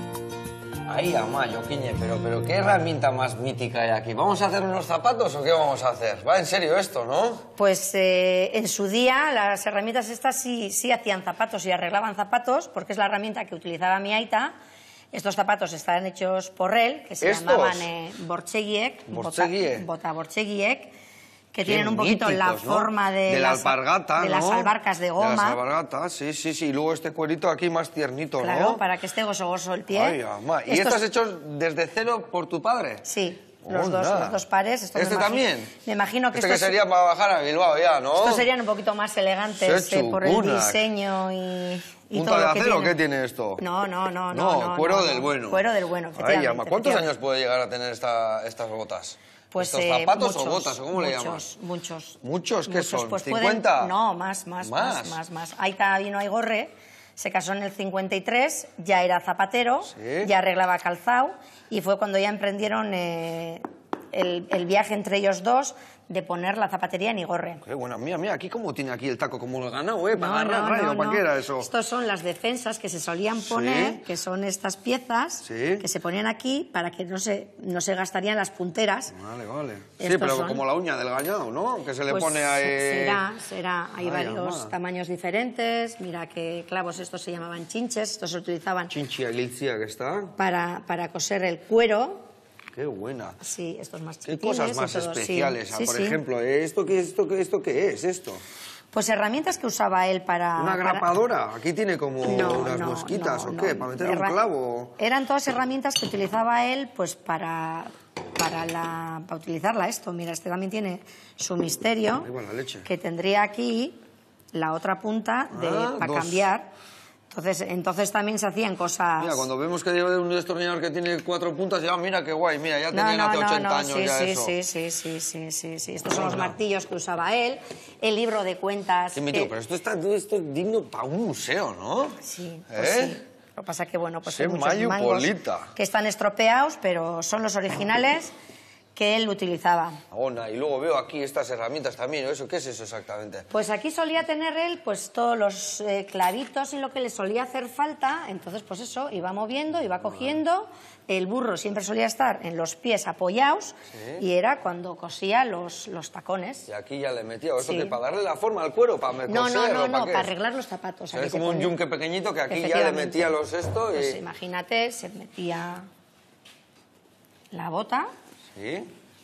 Ahí, ama, Yoquiñe, pero, pero ¿qué herramienta más mítica hay aquí? ¿Vamos a hacer unos zapatos o qué vamos a hacer? Va en serio esto, ¿no? Pues eh, en su día las herramientas estas sí, sí hacían zapatos y arreglaban zapatos, porque es la herramienta que utilizaba mi aita. Estos zapatos estaban hechos por él, que se ¿Estos? llamaban eh, bortseguiek, Bortseguie. bota, bota bortseguiek, que Qué tienen un poquito la míticos, ¿no? forma de, de la las, alpargata, de ¿no? las albarcas de goma. De las alpargatas, sí, sí, sí. Y luego este cuerito aquí más tiernito, Claro, ¿no? para que esté gozoso el pie. Ay, ama. ¿Y Estos- estos hechos desde cero por tu padre? Sí, los dos, Onda. los dos pares. Estos ¿Este me imagi- también? Me imagino que Este que estos, sería para bajar a Bilbao ya, ¿no? estos serían un poquito más elegantes Se eh, por el chucunac. diseño y, y ¿Punta todo de lo que acero o tienen. qué tiene esto? No, no, no, no. No, no cuero no, del no. bueno. Cuero del bueno, Ay, efectivamente. ama, ¿cuántos efectivamente. años puede llegar a tener esta, estas botas? Pues, ¿Estos eh, zapatos muchos, o botas o cómo le muchos, llamas? Muchos, ¿Muchos? ¿Qué son? Pues ¿cincuenta? pueden- no, más, más, más, ¿Más? más, más. Aita vino a Igorre, se casó en el cincuenta y tres, ya era zapatero, Sí. ya arreglaba calzado, y fue cuando ya emprendieron eh, el, el viaje entre ellos dos de poner la zapatería en Igorre. Qué buena, mira, mira, aquí cómo tiene aquí el taco, como lo ganado, ¿eh? Para No, agarrar no, radio, no, ¿para no. qué era eso? Estos son las defensas que se solían poner, Sí. que son estas piezas Sí. que se ponían aquí para que no se, no se gastarían las punteras. Vale, vale. Sí, Estos pero son- como la uña del ganado, ¿no? Que se le Pues pone ahí... será, será. Hay Ay, varios ama. tamaños diferentes. Mira que clavos estos se llamaban chinches, estos se utilizaban Chinchi aguilcia que está. para, para coser el cuero. Qué buena. Sí, estos más Qué chiquitines. cosas más y todo, sí. especiales. Ah, Sí, por sí. ejemplo, ¿eh? ¿esto qué, esto, qué, ¿esto qué es? ¿Esto? Pues herramientas que usaba él para... ¿Una para- grapadora? Aquí tiene como No, unas no, mosquitas no, o no. qué, para meter Herra- un clavo. Eran todas herramientas que utilizaba él pues para, para, la, para utilizarla esto. Mira, este también tiene su misterio, Ahí va la leche. que tendría aquí la otra punta de, Ah, para dos. cambiar. Entonces, entonces también se hacían cosas... Mira, cuando vemos que lleva un destornillador que tiene cuatro puntas, ya mira qué guay, mira, ya No, tenían no, hace no, ochenta no, años sí, ya sí, eso. sí, sí, sí, sí, sí, sí. Estos son los martillos que usaba él, el libro de cuentas... Sí, me que- digo, pero esto está esto es digno para un museo, ¿no? Sí, pues ¿Eh? sí. Lo que pasa que, bueno, pues Sí, hay muchos mayo mangos polita. que están estropeados, pero son los originales que él utilizaba. Ona, y luego veo aquí estas herramientas también, ¿o eso? ¿Qué es eso exactamente? Pues aquí solía tener él pues todos los eh, clavitos y lo que le solía hacer falta, entonces pues eso, iba moviendo, iba cogiendo, el burro siempre solía estar en los pies apoyados y era cuando cosía los, los tacones. Y aquí ya le metía, ¿eso Sí. que para darle la forma al cuero, para me No, coser, no, no, o no, para qué para es? arreglar los zapatos. O sea, aquí es se como un ponía. yunque pequeñito que aquí ya le Efectivamente. metía los esto y... Pues imagínate, se metía la bota Sí.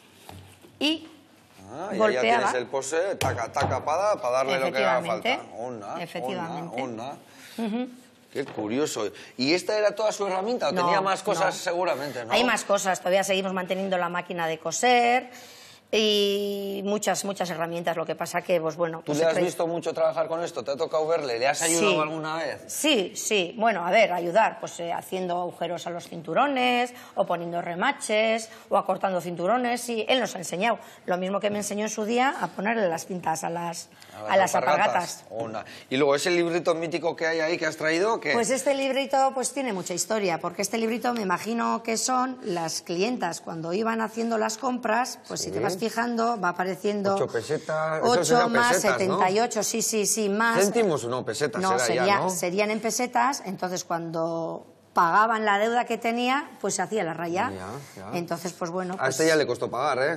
y Ah, y ahí ya golpeaba. tienes el pose, taca, taca, para, para darle lo que haga falta. Efectivamente. Onda, Efectivamente. onda, onda. Qué curioso. ¿Y esta era toda su herramienta o No, tenía más cosas no. seguramente, no? Hay más cosas, todavía seguimos manteniendo la máquina de coser. y muchas, muchas herramientas. Lo que pasa que, pues bueno... ¿Tú pues le has cre... visto mucho trabajar con esto? ¿Te ha tocado verle? ¿Le has ayudado sí. alguna vez? Sí, sí. Bueno, a ver, ayudar, pues eh, haciendo agujeros a los cinturones, o poniendo remaches, o acortando cinturones. Sí, él nos ha enseñado. Lo mismo que me enseñó en su día a ponerle las cintas a las, a las, a las alpargatas. Una. Y luego, ese librito mítico que hay ahí que has traído, ¿qué? Pues este librito pues tiene mucha historia, porque este librito me imagino que son las clientas cuando iban haciendo las compras, pues sí. Si te vas fijando va apareciendo... Ocho pesetas... Ocho más pesetas, setenta y ocho, ¿no? sí, sí, sí, más... ¿Céntimos o no? Pesetas no, era sería, ya, ¿no? serían en pesetas, entonces cuando pagaban la deuda que tenía, pues se hacía la raya. Ya, ya. Entonces, pues bueno... A pues... este ya le costó pagar, ¿eh?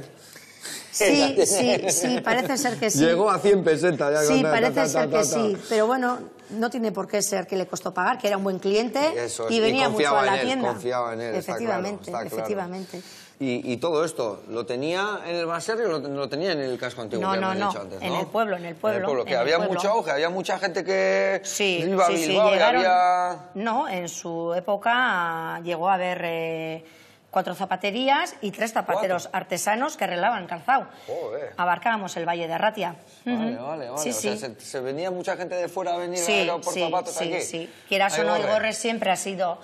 Sí, sí, sí, parece ser que sí. Llegó a cien pesetas. Ya sí, con... parece ta, ta, ser ta, que ta, sí, pero bueno, no tiene por qué ser que le costó pagar, que era un buen cliente y, Eso es. y venía y mucho a la en él, tienda. Confiaba en él, efectivamente, está claro, está efectivamente. Claro. Y, y todo esto, ¿lo tenía en el Baserri o lo, lo tenía en el casco antiguo? No, que no, hemos no, dicho antes, en ¿no? el pueblo, en el pueblo. En el pueblo, que en había el pueblo. mucho auge, había mucha gente que sí, iba a sí, Bilbao sí, llegaron, y había... No, en su época llegó a haber eh, cuatro zapaterías y tres zapateros ¿Cuatro? artesanos que arreglaban calzado. Joder. Abarcábamos el Valle de Arratia. Vale, vale, vale. Sí, o sea, sí. se, se venía mucha gente de fuera a venir Sí, a por sí, zapatos sí, aquí. sí. Quieras o no, Igorre siempre ha sido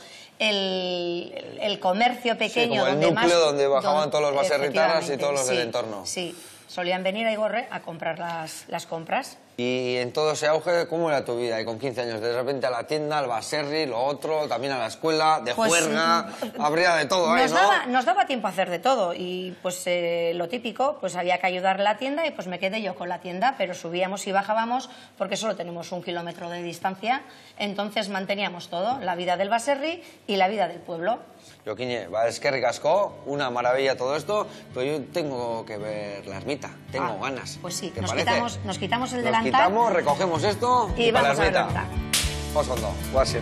el, el comercio pequeño sí, como el donde núcleo más... donde bajaban todos los baserritarras y todos los sí, del entorno. Sí, solían venir a Igorre a comprar las, las compras. Y en todo ese auge, ¿cómo era tu vida? Y con quince años, de repente a la tienda, al baserri, lo otro, también a la escuela, de pues, juerga, habría de todo ahí, nos ¿no? Daba, nos daba tiempo a hacer de todo y pues eh, lo típico, pues había que ayudar a la tienda y pues me quedé yo con la tienda, pero subíamos y bajábamos porque solo tenemos un kilómetro de distancia, entonces manteníamos todo, la vida del baserri y la vida del pueblo. Joquiñe, va, es que ricasco, una maravilla todo esto, pero yo tengo que ver la ermita, tengo Ah, ganas. Pues sí, ¿Te nos parece? quitamos, nos quitamos el Nos delantal. quitamos, recogemos esto y, y, vamos para a la la ermita. ermita. Vamos con todo, guasi.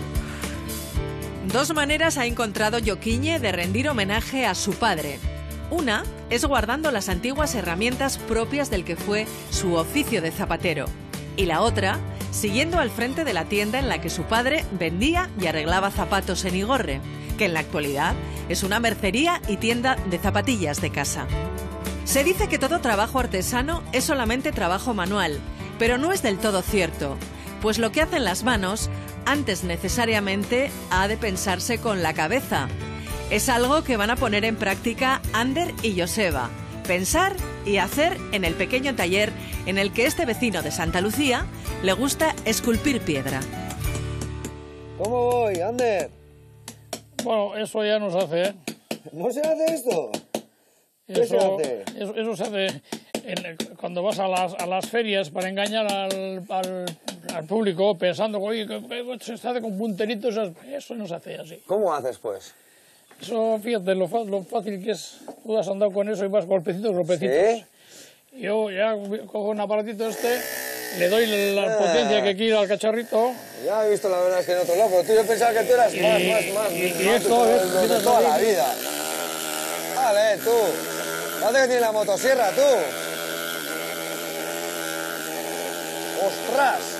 Dos maneras ha encontrado Joquiñe de rendir homenaje a su padre. Una es guardando las antiguas herramientas propias del que fue su oficio de zapatero. Y la otra, siguiendo al frente de la tienda en la que su padre vendía y arreglaba zapatos en Igorre, que en la actualidad es una mercería y tienda de zapatillas de casa. Se dice que todo trabajo artesano es solamente trabajo manual, pero no es del todo cierto, pues lo que hacen las manos antes necesariamente ha de pensarse con la cabeza. Es algo que van a poner en práctica Ander y Joseba, pensar y hacer en el pequeño taller en el que este vecino de Santa Lucía le gusta esculpir piedra. ¿Cómo voy, Ander? Bueno, eso ya no se hace, ¿eh? ¿No se hace esto? ¿Qué Eso, se hace? Eso, eso se hace en- cuando vas a las, a las ferias para engañar al, al, al público pensando, oye, que- que se hace con punteritos, eso, eso no se hace así. ¿Cómo haces, pues? Eso, fíjate, lo, fa- lo fácil que es, tú has andado con eso y vas golpecitos, golpecitos. ¿Sí? Yo ya cojo un aparatito este, le doy la potencia que quiera al cacharrito. Ya he visto la verdad es que en otro lado, pero tú yo pensaba que tú eras Y- más, más, más, y- y más esto de, es- de- de toda la vida. Vale, tú. Fíjate que tienes la motosierra, tú. ¡Ostras!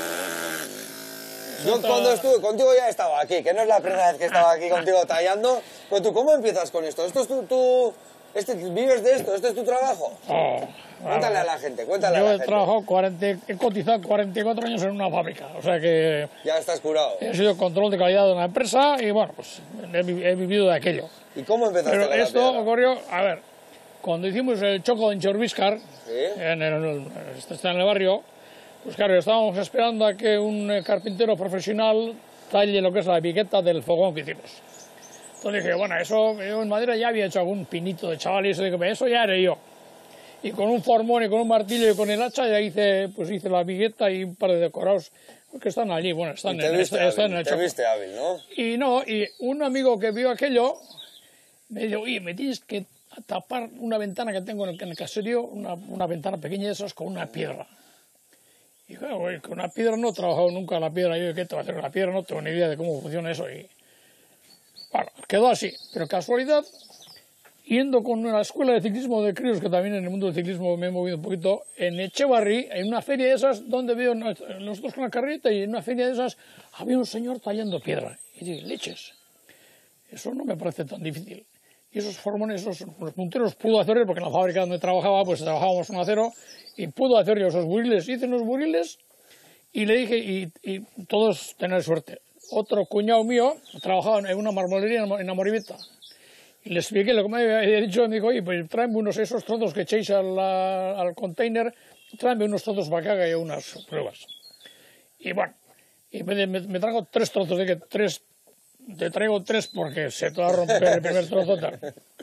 Yo Eso cuando está- estuve contigo ya estaba aquí, que no es la primera vez que estaba aquí contigo tallando. Pero tú, ¿cómo empiezas con esto? ¿Esto es tu, tu- este, ¿Vives de esto? ¿Este es tu trabajo? Oh, Cuéntale a la gente, cuéntale yo a la he gente. trabajado cuarenta, he cotizado cuarenta y cuatro años en una fábrica, o sea que Ya estás curado. he sido control de calidad de una empresa y bueno, pues he, vi- he vivido de aquello. ¿Y cómo empezaste Pero con la esto piedra? ocurrió, a ver, cuando hicimos el choco en Chorbiscar, ¿Sí? en el, este está en el barrio, pues claro, estábamos esperando a que un eh, carpintero profesional talle lo que es la piqueta del fogón que hicimos. Entonces dije, bueno, eso yo en madera ya había hecho algún pinito de chaval y eso, digo, eso ya haré yo. Y con un formón y con un martillo y con el hacha ya hice, pues hice la vigueta y un par de decorados que están allí, bueno, están, Y te en, viste están en hábil, el te choco. viste hábil, ¿no? Y no, y un amigo que vio aquello me dijo, oye, me tienes que tapar una ventana que tengo en el, en el caserío, una, una ventana pequeña de esas con una piedra. Y claro, güey, con una piedra no he trabajado nunca la piedra. Yo, ¿qué te voy a hacer con la piedra? No tengo ni idea de cómo funciona eso. Y bueno, quedó así. Pero casualidad, yendo con la escuela de ciclismo de críos, que también en el mundo del ciclismo me he movido un poquito, en Echevarri, en una feria de esas, donde veo nosotros con la carreta, y en una feria de esas había un señor tallando piedra. Y dije, leches, eso no me parece tan difícil. y esos formones, esos los punteros pudo hacer, porque en la fábrica donde trabajaba, pues trabajábamos con acero, y pudo hacer yo esos buriles. Hice unos buriles y le dije, y, y todos tener suerte. Otro cuñado mío trabajaba en una marmolería en Amorebieta. Y le expliqué lo que me había dicho, y me dijo, oye, pues tráeme unos esos trozos que echéis al, al container, tráeme unos trozos para que haga yo unas pruebas. Y bueno, y me, me, me traigo tres trozos, de que tres, te traigo tres porque se te va a romper el primer trozo. Tal.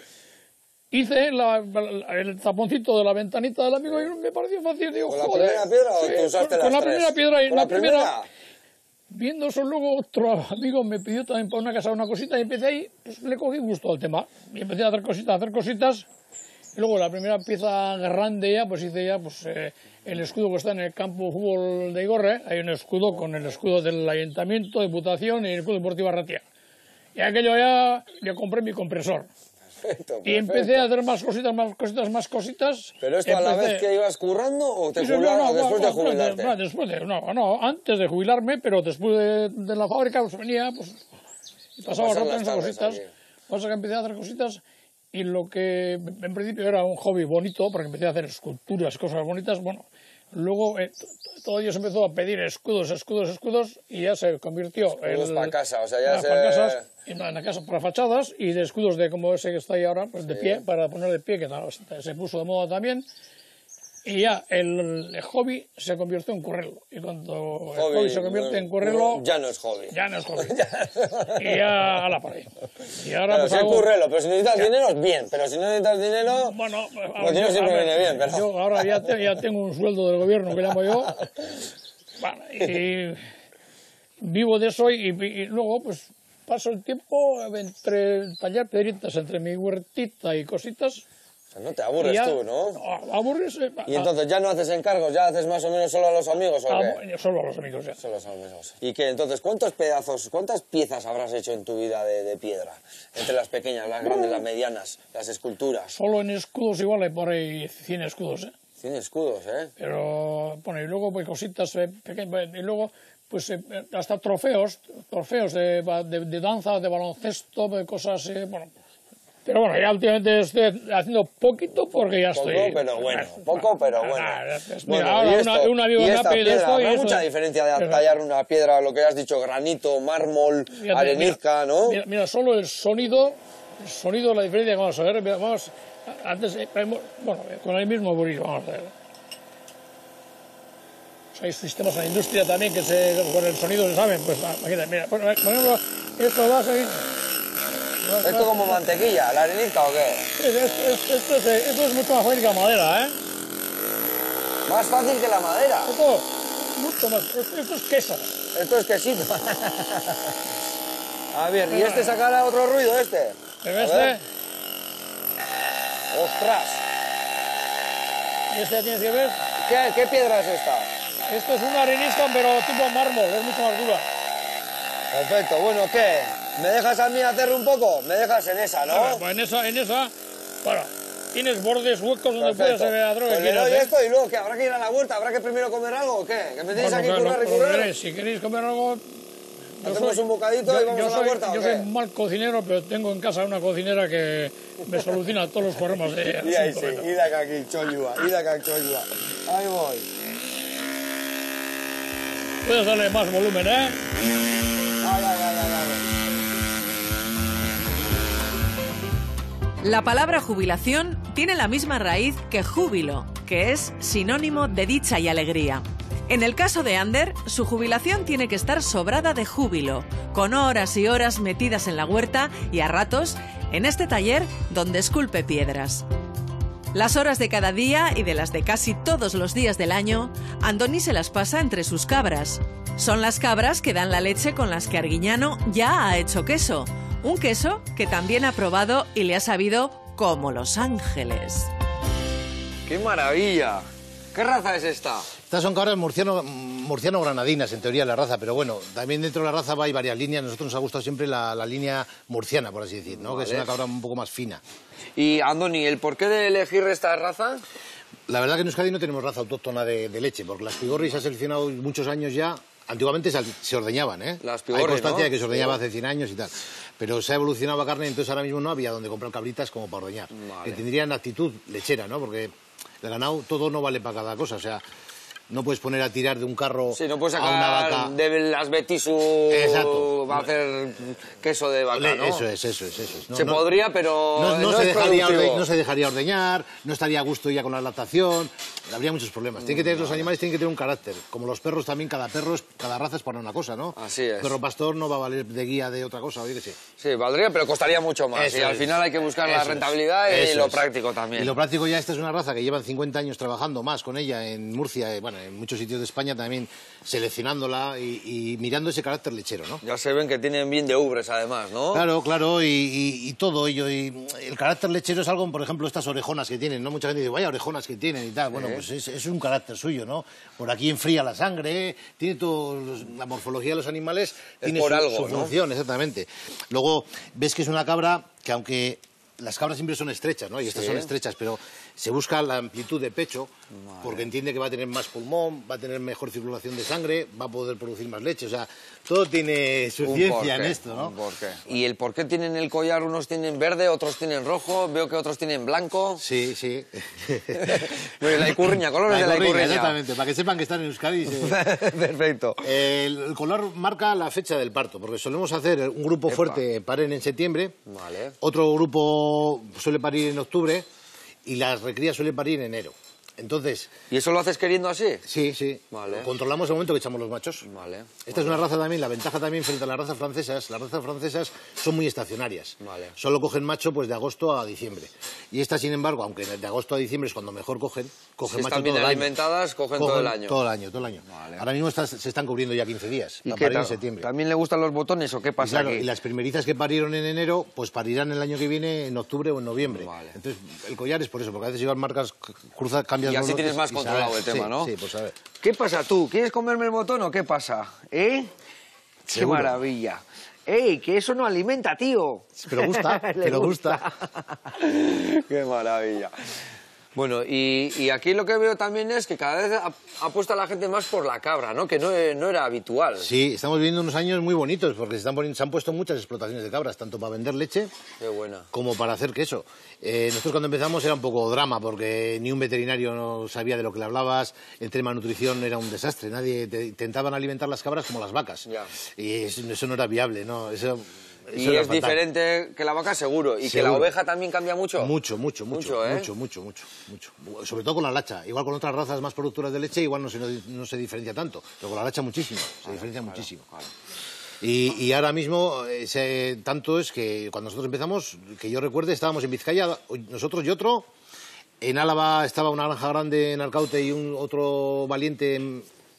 Hice la, la, el taponcito de la ventanita del amigo y me pareció fácil. Digo, ¿Con la joder, primera piedra o sí, tú usaste con, las con la tres? primera piedra y ¿Con la, la primera... primera? Viendo eso, luego otro amigo me pidió también para una casa una cosita y empecé ahí, pues le cogí gusto al tema. Y empecé a hacer cositas, a hacer cositas. Y luego la primera pieza grande ya, pues hice ya pues, eh, el escudo que está en el campo de fútbol de Igorre. Hay un escudo con el escudo del Ayuntamiento, Diputación y el Club Deportivo Arratia. Y aquello ya, ya compré mi compresor. Perfecto, y empecé perfecto. a hacer más cositas, más cositas, más cositas. ¿Pero esto empecé... a la vez que ibas currando o te Sí, no, jubilaron no, después no, de jubilarte? No, después de, no, no, antes de jubilarme, pero después de, de la fábrica pues venía, pues, y pasaba pasan rato en las esas tardes cositas. aquí. Pasa que empecé a hacer cositas y lo que en principio era un hobby bonito, porque empecé a hacer esculturas, cosas bonitas, bueno, luego eh, todo ello se empezó a pedir escudos, escudos, escudos y ya se convirtió en... Escudos para casa, o sea, ya se... Para casas, en la casa para fachadas y de escudos de como ese que está ahí ahora, pues de Sí. pie, para poner de pie, que no, se puso de moda también. Y ya el, el hobby se convirtió en currelo. Y cuando el hobby se convierte en currelo... Ya no es hobby. Ya no es hobby. Y ya a la pared. Y ahora Claro, pues si es hago- currelo, pero si necesitas dinero, bien. Pero si no necesitas dinero... Bueno, pues, Pues dinero yo- siempre a ver, viene bien, pero... Yo ahora ya, te- ya tengo un sueldo del gobierno que llamo yo. Bueno, y vivo de eso y, y luego pues paso el tiempo entre tallar piedritas entre mi huertita y cositas. O sea, no te aburres y ya- tú, ¿no? Aburres. eh, Y a- entonces ya no haces encargos, ya haces más o menos solo a los amigos, ¿o a- qué? solo a los amigos ya. Solo a los amigos. ¿Y qué? Entonces, ¿cuántos pedazos, cuántas piezas habrás hecho en tu vida de, de piedra? Entre las pequeñas, las grandes, las medianas, las esculturas. Solo en escudos igual hay por ahí cien escudos, ¿eh? Cien escudos, ¿eh? Pero, bueno, y luego pues cositas eh, pequeñas, y luego pues eh, hasta trofeos, trofeos de, de, de danza, de baloncesto, de cosas, eh, bueno. Pero bueno, ya últimamente estoy haciendo poquito porque ya Poco, estoy... pero bueno. Poco, pero bueno. Ah, es- Bueno, mira, ahora y esto, una- un amigo y me ha esta pedido piedra, esto y habrá eso- mucha diferencia de Pero- tallar una piedra, lo que has dicho, granito, mármol, Fíjate, arenisca, mira, ¿no? Mira, mira, solo el sonido, el sonido, la diferencia que vamos a ver, mira, vamos, antes, eh, hemos- bueno, con el mismo buril, vamos a ver. Hay sistemas en la industria también que se, con el sonido se saben, pues imagínate, mira, por ejemplo, esto va a seguir... ¿Esto como mantequilla, la arenisca o qué? Esto, esto, esto, es, esto es mucho más fácil que la madera, ¿eh? Más fácil que la madera. Esto, mucho más, esto, esto es queso. Esto es quesito. A ver, ¿y este sacará otro ruido, este? Pero A este, ver. ¡Ostras! y este tienes que ver, ¿Qué, qué piedra es esta? esto es una arenisca, pero tipo mármol, es mucho más dura. Perfecto, bueno, ¿qué? ¿Me dejas a mí hacer un poco? Me dejas en esa, ¿no? Pues en esa, en esa, bueno, tienes bordes huecos donde Perfecto. puedes hacer la droga Pues que le quieras, doy ¿eh? esto y luego, ¿qué? ¿Habrá que ir a la huerta? ¿Habrá que primero comer algo o qué? ¿Que me tenéis Bueno, aquí claro, currar y lo- lo currar? veréis, si queréis comer algo... yo ¿Hacemos soy- un bocadito yo- y vamos yo a la soy- huerta o Yo qué? soy mal cocinero, pero tengo en casa una cocinera que me soluciona todos los problemas de Y ahí asunto, sí, ¿no? ida aquí, cholua, ida aquí, cholua. Ahí voy. Puedes darle más volumen, ¿eh? Ay, ay, ay, ay, ay. La palabra jubilación tiene la misma raíz que júbilo, que es sinónimo de dicha y alegría. En el caso de Ander, su jubilación tiene que estar sobrada de júbilo, con horas y horas metidas en la huerta y a ratos en este taller donde esculpe piedras. Las horas de cada día y de las de casi todos los días del año, Andoni se las pasa entre sus cabras. Son las cabras que dan la leche con las que Arguiñano ya ha hecho queso. Un queso que también ha probado y le ha sabido como Los Ángeles. ¡Qué maravilla! ¿Qué raza es esta? Estas son cabras murciano, murciano-granadinas, en teoría, la raza, pero bueno, también dentro de la raza hay varias líneas. A nosotros nos ha gustado siempre la, la línea murciana, por así decir, ¿no? Vale. Que es una cabra un poco más fina. Y, Andoni, ¿el porqué de elegir esta raza? La verdad que en Euskadi no tenemos raza autóctona de, de leche, porque las Pigorris ha seleccionado muchos años ya Antiguamente se, se ordeñaban, ¿eh? Las Hay pigorri, constancia ¿no? de que se ordeñaba Sí. hace cien años y tal. Pero se ha evolucionado la carne, entonces ahora mismo no había donde comprar cabritas como para ordeñar. Vale. Que tendrían actitud lechera, ¿no? Porque el ganado todo no vale para cada cosa, o sea, no puedes poner a tirar de un carro Sí, no puedes a una sacar vaca. de las Betis un... Exacto. Va a hacer queso de vaca, Le- ¿no? Eso es, eso es, eso es. No, Se no- podría, pero no, no no se es dejaría productivo. orde- no se dejaría ordeñar, no estaría a gusto ya con la lactación, habría muchos problemas. Tienen que tener, los animales tienen que tener un carácter. Como los perros también, cada perro, es, cada raza es para una cosa, ¿no? Así es. Un perro pastor no va a valer de guía de otra cosa, oye que sí. Sí, valdría, pero costaría mucho más. Eso y al es. final hay que buscar la Eso es. rentabilidad y Eso lo es. práctico también. Y lo práctico ya, esta es una raza que llevan cincuenta años trabajando más con ella en Murcia, eh, bueno, en muchos sitios de España también, seleccionándola y, y mirando ese carácter lechero, ¿no? Ya se ven que tienen bien de ubres, además, ¿no? Claro, claro, y, y- y todo ello. Y el carácter lechero es algo, por ejemplo, estas orejonas que tienen, ¿no? Mucha gente dice, vaya orejonas que tienen y tal. Bueno, pues es, es un carácter suyo, ¿no? Por aquí enfría la sangre, tiene todo, los- la morfología de los animales tiene por su, algo, su ¿no? función, exactamente. Luego, ves que es una cabra que aunque las cabras siempre son estrechas, ¿no? Y estas Sí. son estrechas, pero se busca la amplitud de pecho porque entiende que va a tener más pulmón, va a tener mejor circulación de sangre, va a poder producir más leche. O sea, todo tiene su Un ciencia en porqué, esto, ¿no? un porqué. ¿Y el por qué tienen el collar? Unos tienen verde, otros tienen rojo, veo que otros tienen blanco. Sí, sí. Pues la icurriña, colores de la icurriña. Exactamente, para que sepan que están en Euskadi. y se- Perfecto. El, el color marca la fecha del parto, porque solemos hacer un grupo Epa. fuerte paren en septiembre, Vale. otro grupo suele parir en octubre y las recrías suelen parir en enero. Entonces, ¿Y eso lo haces queriendo así? sí, sí, Vale. controlamos el momento que echamos los machos. Vale. Esta es una raza también, la ventaja también frente a las razas francesas, las razas francesas son muy estacionarias. Vale. Solo cogen macho pues de agosto a diciembre. Y estas, sin embargo, aunque de agosto a diciembre es cuando mejor cogen, cogen Si macho están bien todo el año. alimentadas, cogen todo el año. Todo el año, todo el año. Vale. Ahora mismo estas se están cubriendo ya quince días, ¿Y para qué parir en tal? septiembre. ¿También le gustan los botones o qué Y pasa claro, aquí? y las primerizas que parieron en enero, pues parirán el año que viene en octubre o en noviembre. Vale. Entonces, el collar es por eso, porque a veces llevan marcas cruzas, cambias Y así los tienes lotes más y controlado saber. el tema, Sí, ¿no? Sí, pues a ver. ¿Qué pasa tú? ¿Quieres comerme el botón o qué pasa? ¿Eh? ¡Qué Seguro. maravilla! ¡Ey, que eso no alimenta, tío! Pero gusta, Le pero gusta. ¡Qué maravilla! Bueno, y, y aquí lo que veo también es que cada vez ap- apuesta la gente más por la cabra, ¿no? Que no, eh, no era habitual. Sí, estamos viviendo unos años muy bonitos, porque se, están poniendo- se han puesto muchas explotaciones de cabras, tanto para vender leche Qué buena. como para hacer queso. Eh, nosotros cuando empezamos era un poco drama, porque ni un veterinario no sabía de lo que le hablabas, el tema de nutrición era un desastre, nadie te, intentaban alimentar las cabras como las vacas. Ya. Y eso, eso no era viable, ¿no? Eso, eso Y era es fatal. diferente que la vaca, seguro. ¿Y que Seguro. la oveja también cambia mucho? Mucho, mucho, mucho, Mucho, ¿eh? mucho, mucho, mucho, mucho. Sobre todo con la lacha. Igual con otras razas más productoras de leche, igual no se, no, no se diferencia tanto, pero con la lacha muchísimo, se diferencia muchísimo. Y, y ahora mismo, eh, se- tanto es que cuando nosotros empezamos, que yo recuerde, estábamos en Vizcaya, nosotros y otro, en Álava estaba una granja grande en Arcaute y un otro valiente en,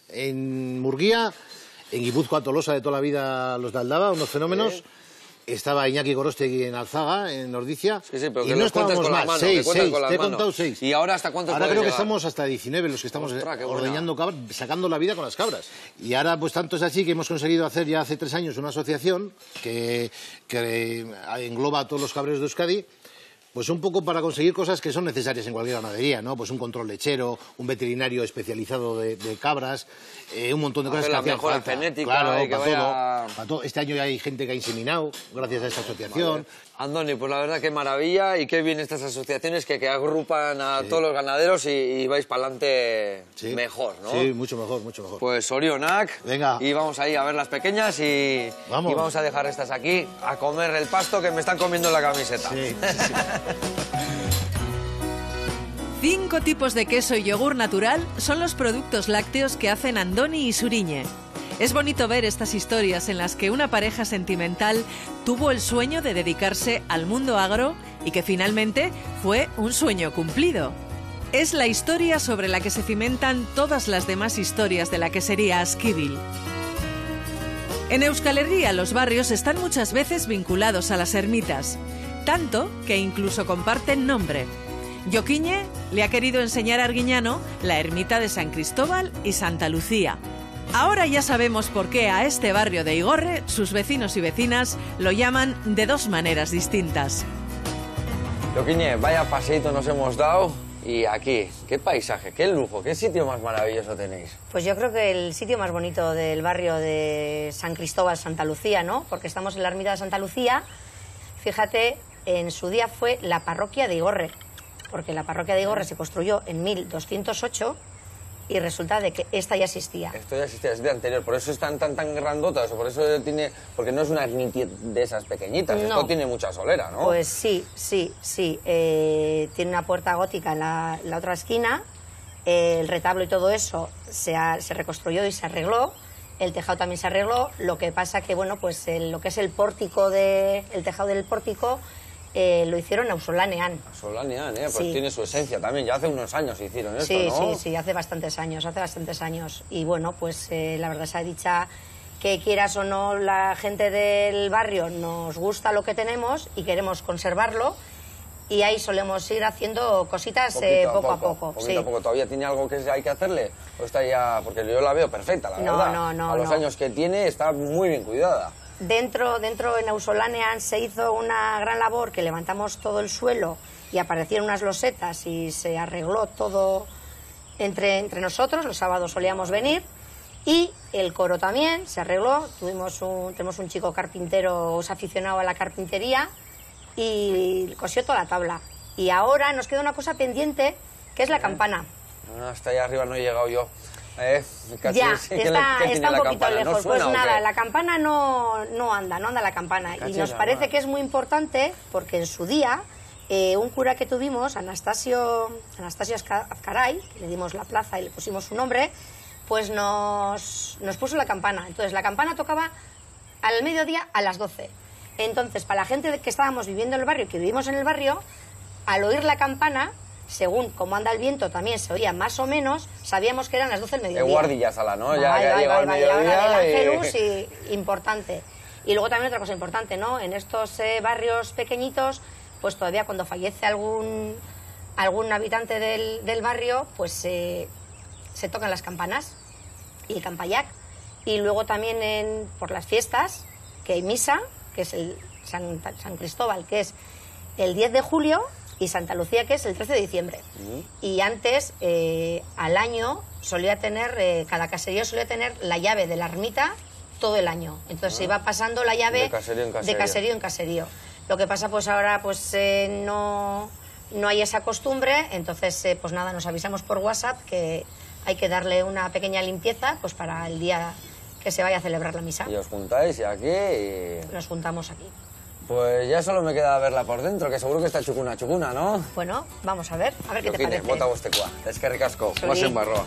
en Murguía, en Guipúzcoa, Tolosa de toda la vida, los de Aldaba, unos fenómenos. Sí. Estaba Iñaki Gorostegui en Alzaga, en Ordicia. Sí, sí, pero y que no los cuentes estábamos con la más. mano, seis, que cuentes seis, con las te he manos. contado seis. ¿Y ahora hasta cuántos Ahora puedes creo que llegar? estamos hasta diecinueve los que estamos Ostras, qué buena. ordeñando cabras, sacando la vida con las cabras. Y ahora, pues tanto es así que hemos conseguido hacer ya hace tres años una asociación que, que engloba a todos los cabreros de Euskadi, pues un poco para conseguir cosas que son necesarias en cualquier ganadería, ¿no? Pues un control lechero, un veterinario especializado de, de cabras, eh, un montón de Hacer cosas que la hacían mejora falta. genética Claro, y que para vaya- todo, para todo. Este año ya hay gente que ha inseminado gracias a esta asociación. Andoni, pues la verdad qué maravilla y qué bien estas asociaciones que, que agrupan a todos los ganaderos y, y vais para adelante Sí. mejor, ¿no? Sí, mucho mejor, mucho mejor. Pues Orionak, Venga. y vamos ahí a ver las pequeñas y Vamos. y vamos a dejar estas aquí a comer el pasto que me están comiendo la camiseta. Sí, sí, sí. Cinco tipos de queso y yogur natural son los productos lácteos que hacen Andoni y Suriñe. Es bonito ver estas historias en las que una pareja sentimental tuvo el sueño de dedicarse al mundo agro y que finalmente fue un sueño cumplido. Es la historia sobre la que se cimentan todas las demás historias de la quesería Asquibil. En Euskal Herria los barrios están muchas veces vinculados a las ermitas, tanto que incluso comparten nombre. Joquiñe le ha querido enseñar a Arguiñano la ermita de San Cristóbal y Santa Lucía. Ahora ya sabemos por qué a este barrio de Igorre sus vecinos y vecinas lo llaman de dos maneras distintas. Loquiñe, vaya paseíto nos hemos dado Y aquí, qué paisaje, qué lujo, qué sitio más maravilloso tenéis. Pues yo creo que el sitio más bonito del barrio de San Cristóbal, Santa Lucía, ¿no? Porque estamos en la ermita de Santa Lucía. Fíjate, en su día fue la parroquia de Igorre, porque la parroquia de Igorre se construyó en mil doscientos ocho y resulta de que esta ya existía. Esto ya existía, es de anterior, por eso están tan tan grandotas, o por eso tiene, porque no es una ermita de esas pequeñitas, No. esto tiene mucha solera, ¿no? Pues sí, sí, sí. Eh, tiene una puerta gótica en la, la otra esquina, eh, el retablo y todo eso se, ha- se reconstruyó y se arregló, el tejado también se arregló, lo que pasa que, bueno, pues el- lo que es el pórtico, de, el tejado del pórtico, eh, lo hicieron ausolanean. Solanian, ¿eh? Pues Sí. tiene su esencia también, ya hace unos años hicieron esto, Sí, ¿no? sí, sí, hace bastantes años, hace bastantes años. Y bueno, pues eh, la verdad se ha dicha que quieras o no, la gente del barrio nos gusta lo que tenemos y queremos conservarlo. Y ahí solemos ir haciendo cositas eh, Poquito a poco a poco. Poquito sí. a poco. ¿Todavía tiene algo que hay que hacerle? ¿O está ya...? Porque yo la veo perfecta, la No, verdad. no, no, A los no. años que tiene está muy bien cuidada. Dentro, dentro en Ausolanean se hizo una gran labor que levantamos todo el suelo y aparecieron unas losetas y se arregló todo entre, entre nosotros. Los sábados solíamos venir y el coro también se arregló. Tuvimos un, tenemos un chico carpintero, es aficionado a la carpintería y cosió toda la tabla. Y ahora nos queda una cosa pendiente que es la campana. No, hasta allá arriba no he llegado yo. Eh, casi- Ya, ¿qué le- está, qué tiene está un la poquito campana? ¿No lejos. suena Pues o nada, qué? la campana no, no anda, no anda la campana. Y Cachis nos la parece mar. que es muy importante porque en su día eh, un cura que tuvimos, Anastasio, Anastasio Azca- Azcaray, que le dimos la plaza y le pusimos su nombre, pues nos, nos puso la campana. Entonces la campana tocaba al mediodía a las doce. Entonces, para la gente que estábamos viviendo en el barrio, que vivimos en el barrio, al oír la campana, según cómo anda el viento, también se oía más o menos, sabíamos que eran las doce del De mediodía. guardilla sala, ¿no? Va, ya va, que ha va, llegado va, el va, y la hora mediodía del y- Ángelus, y importante. Y luego también otra cosa importante, ¿no? En estos eh, barrios pequeñitos, pues todavía cuando fallece algún, algún habitante del, del barrio, pues eh, se tocan las campanas y el campallac. Y luego también en, por las fiestas, que hay misa, que es el San, San Cristóbal, que es el diez de julio, y Santa Lucía, que es el trece de diciembre. Y antes, eh, al año, solía tener, eh, cada caserío solía tener la llave de la ermita todo el año. Entonces se iba pasando la llave De caserío en caserío. de caserío en caserío. Lo que pasa, pues ahora pues eh, no, no hay esa costumbre, entonces eh, pues nada, nos avisamos por WhatsApp que hay que darle una pequeña limpieza pues para el día que se vaya a celebrar la misa. Y os juntáis y aquí y... Nos juntamos aquí. Pues ya solo me queda verla por dentro, que seguro que está chucuna chucuna, ¿no? Bueno, vamos a ver, a ver qué te Jokine, parece. bota bostekoa. Es que ricasco, Zuri. más en barroa.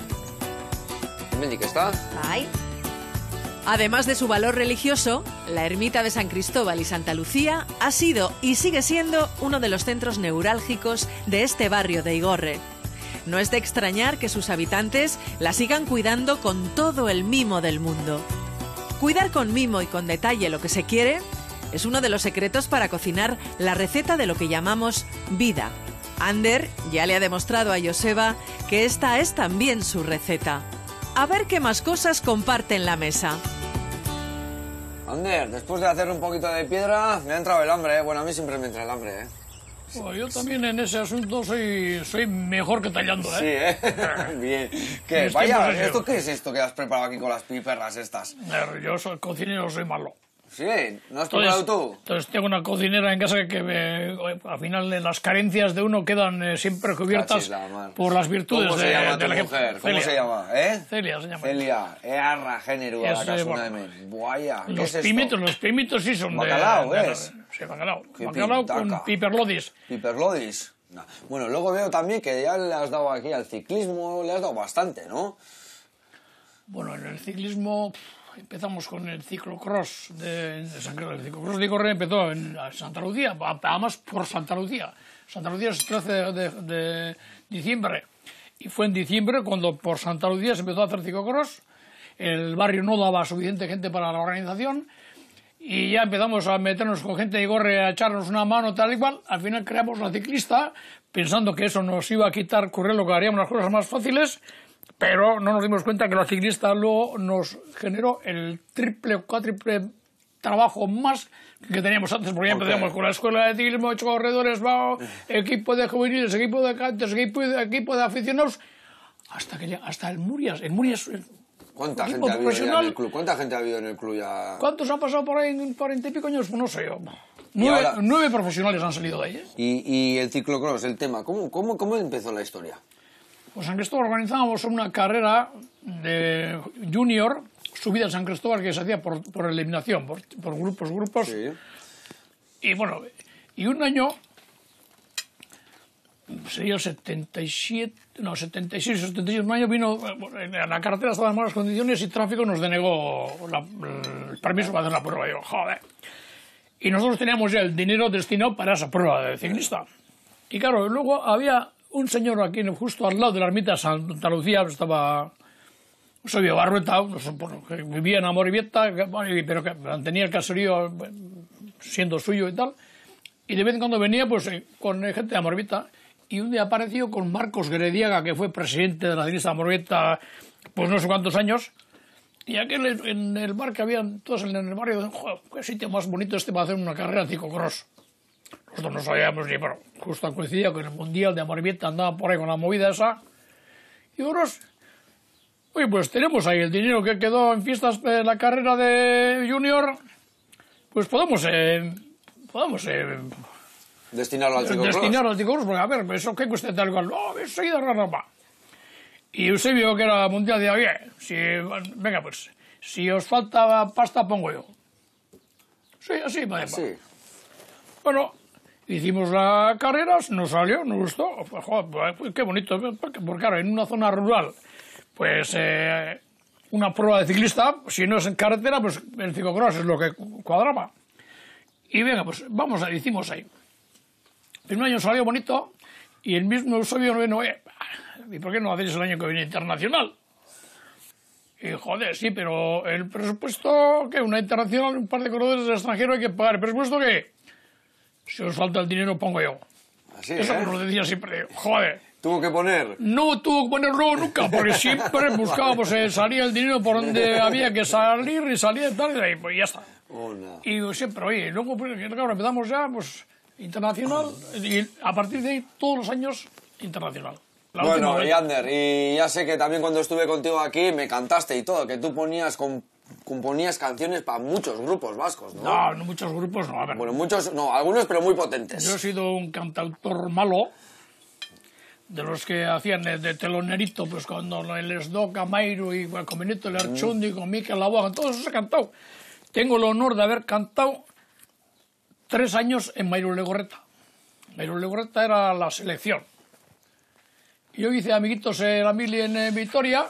Mendik, ¿está? Bye. Además de su valor religioso, la ermita de San Cristóbal y Santa Lucía ha sido y sigue siendo uno de los centros neurálgicos de este barrio de Igorre. No es de extrañar que sus habitantes la sigan cuidando con todo el mimo del mundo. Cuidar con mimo y con detalle lo que se quiere es uno de los secretos para cocinar la receta de lo que llamamos vida. Ander ya le ha demostrado a Joseba que esta es también su receta. A ver qué más cosas comparten la mesa. Ander, después de hacer un poquito de piedra, me ha entrado el hambre, ¿eh? Bueno, a mí siempre me entra el hambre, ¿eh? Bueno, yo también en ese asunto soy, soy mejor que tallando, Sí, ¿eh? ¿eh? Bien. ¿Qué? Mis Vaya, tiempos he ¿esto sido. qué es esto que has preparado aquí con las piperras estas? Eh, Yo soy cocinero, soy malo. Sí, ¿no has preparado Entonces, tú? entonces tengo una cocinera en casa que me- al final de las carencias de uno quedan eh, siempre cubiertas Cachis la mar. por las virtudes ¿Cómo se de, llama de tu la que- mujer? ¿Cómo Celia. se llama? ¿Eh? Celia se llama. Celia, earra género a la Ese, casuna de bueno, men. Vaya, ¿qué Los es esto? pimientos, los pimientos sí son Bacalao, de... de- ¿es? Sí, bacalao. Qué Bacalao pintaca. con piperlodis. Piperlodis. No. Bueno, luego veo también que ya le has dado aquí al ciclismo, le has dado bastante, ¿no? Bueno, en el ciclismo pff, empezamos con el ciclocross de, de San Carlos. El ciclocross de Igorre empezó en Santa Lucía, además por Santa Lucía. Santa Lucía es el trece de, de diciembre. Y fue en diciembre cuando por Santa Lucía se empezó a hacer ciclocross. El barrio no daba suficiente gente para la organización. Y ya empezamos a meternos con gente de Igorre a echarnos una mano tal y cual. Al final creamos la ciclista, pensando que eso nos iba a quitar currelo, que haríamos las cosas más fáciles, pero no nos dimos cuenta que la ciclista luego nos generó el triple o cuádruple trabajo más que teníamos antes, porque ya empezamos con la escuela de ciclismo, ocho corredores, va, equipo de juveniles, equipo de cantes, equipo de, equipo de aficionados, hasta que ya, hasta el Murias, el Murias... ¿Cuánta gente ha habido ya en el club? ¿Cuánta gente ha habido en el club ya? ¿Cuántos han pasado por ahí en cuarenta y pico años? Pues no sé yo. Nueve, ahora... nueve profesionales han salido de ahí, ¿eh? ¿Y, y el ciclocross, el tema? ¿Cómo, cómo, cómo empezó la historia? Pues San Cristóbal organizábamos una carrera de junior, subida en San Cristóbal, que se hacía por, por eliminación, por, por grupos, grupos. Sí. Y bueno, y un año, sería el setenta y siete, no, setenta y seis, setenta y siete, un año vino, en la carretera estaba en malas condiciones y tráfico nos denegó la, el permiso para hacer la prueba. Y digo, joder. Y nosotros teníamos ya el dinero destinado para esa prueba de ciclista. Y claro, luego había un señor aquí justo al lado de la ermita de Santa Lucía, estaba Eusebio Barrueta, que vivía en Amorebieta, pero que mantenía el caserío siendo suyo y tal. Y de vez en cuando venía pues con gente de Amorebieta. Y un día apareció con Marcos Grediaga, que fue presidente de la ciclista de Amorebieta, pues no sé cuántos años. Y aquel en el bar que habían todos en el barrio, joder, qué sitio más bonito este para hacer una carrera de ciclocross. Nosotros no sabíamos ni, bueno, justo coincidía con el Mundial de Amorebieta, andaba por ahí con la movida esa. Y nosotros, oye, pues tenemos ahí el dinero que quedó en fiestas de la carrera de Junior, pues podemos, eh, podemos eh, destinarlo al ciclocross. Destinarlo al ciclocross, porque a ver, eso qué cuesta tal cual, no, enseguida rara. Y Eusebio, que era mundial, decía, oye, si, venga, pues, si os falta pasta, pongo yo. Sí, así, madre. Sí. Bueno, hicimos la carrera, nos salió, nos gustó. Pues, joder, pues, qué bonito, porque, porque claro, en una zona rural, pues eh, una prueba de ciclista, si no es en carretera, pues el ciclocross es lo que cuadraba. Y venga, pues vamos, hicimos ahí. El primer año salió bonito y el mismo Eusebio no vino, oye, ¿y por qué no hacéis el año que viene internacional? Y joder, sí, pero el presupuesto, que una internacional, un par de corredores del extranjero hay que pagar. ¿El presupuesto qué? Si os falta el dinero, pongo yo. Así, Eso ¿eh? nos lo decía siempre. Joder. ¿Tuvo que poner? No tuvo que ponerlo nunca, porque siempre buscábamos, eh, salía el dinero por donde había que salir y salía tal, y ahí, pues ya está. Oh, no. Y siempre, oye, y luego, pues, claro, empezamos ya, pues, internacional, y a partir de ahí, todos los años, internacional. La Bueno, última y Ander, y ya sé que también cuando estuve contigo aquí me cantaste y todo, que tú ponías, comp componías canciones para muchos grupos vascos, ¿no? No, no muchos grupos, no, a ver. Bueno, muchos, no, algunos, pero muy potentes. Yo he sido un cantautor malo, de los que hacían de, de telonerito, pues cuando el Esdo, Camairo y bueno, con Benito Lerchundi, mm. con Miquel Laboa, todos esos he cantado. Tengo el honor de haber cantado tres años en Mairo Legorreta. Mairo Legorreta era la selección. Yo hice amiguitos en la mili en eh, Vitoria,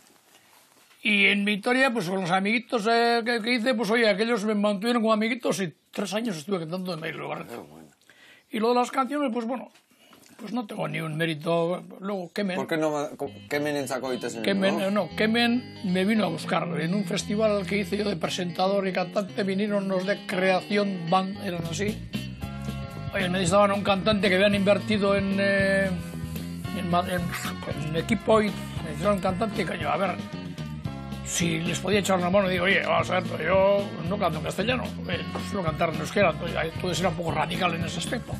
y en Vitoria, pues con los amiguitos eh, que, que hice, pues oye, aquellos me mantuvieron como amiguitos y tres años estuve cantando en Mairo Legorreta. Oh, bueno. Y lo de las canciones, pues bueno, pues no tengo ni un mérito. Luego, Kemen... ¿Por qué no Kemen en Zacoites? En Kemen, ¿no? no, Kemen me vino a buscar. En un festival que hice yo de presentador y cantante, vinieron los de Creación Band, eran así. Oye, me necesitaban un cantante que habían invertido en... Eh, En, en, en equipo y me hicieron un cantante y coño, a ver si les podía echar una mano y digo, oye, vamos a ver, pero yo no canto en castellano, eh, suelo cantar en euskera, entonces era un poco radical en ese aspecto.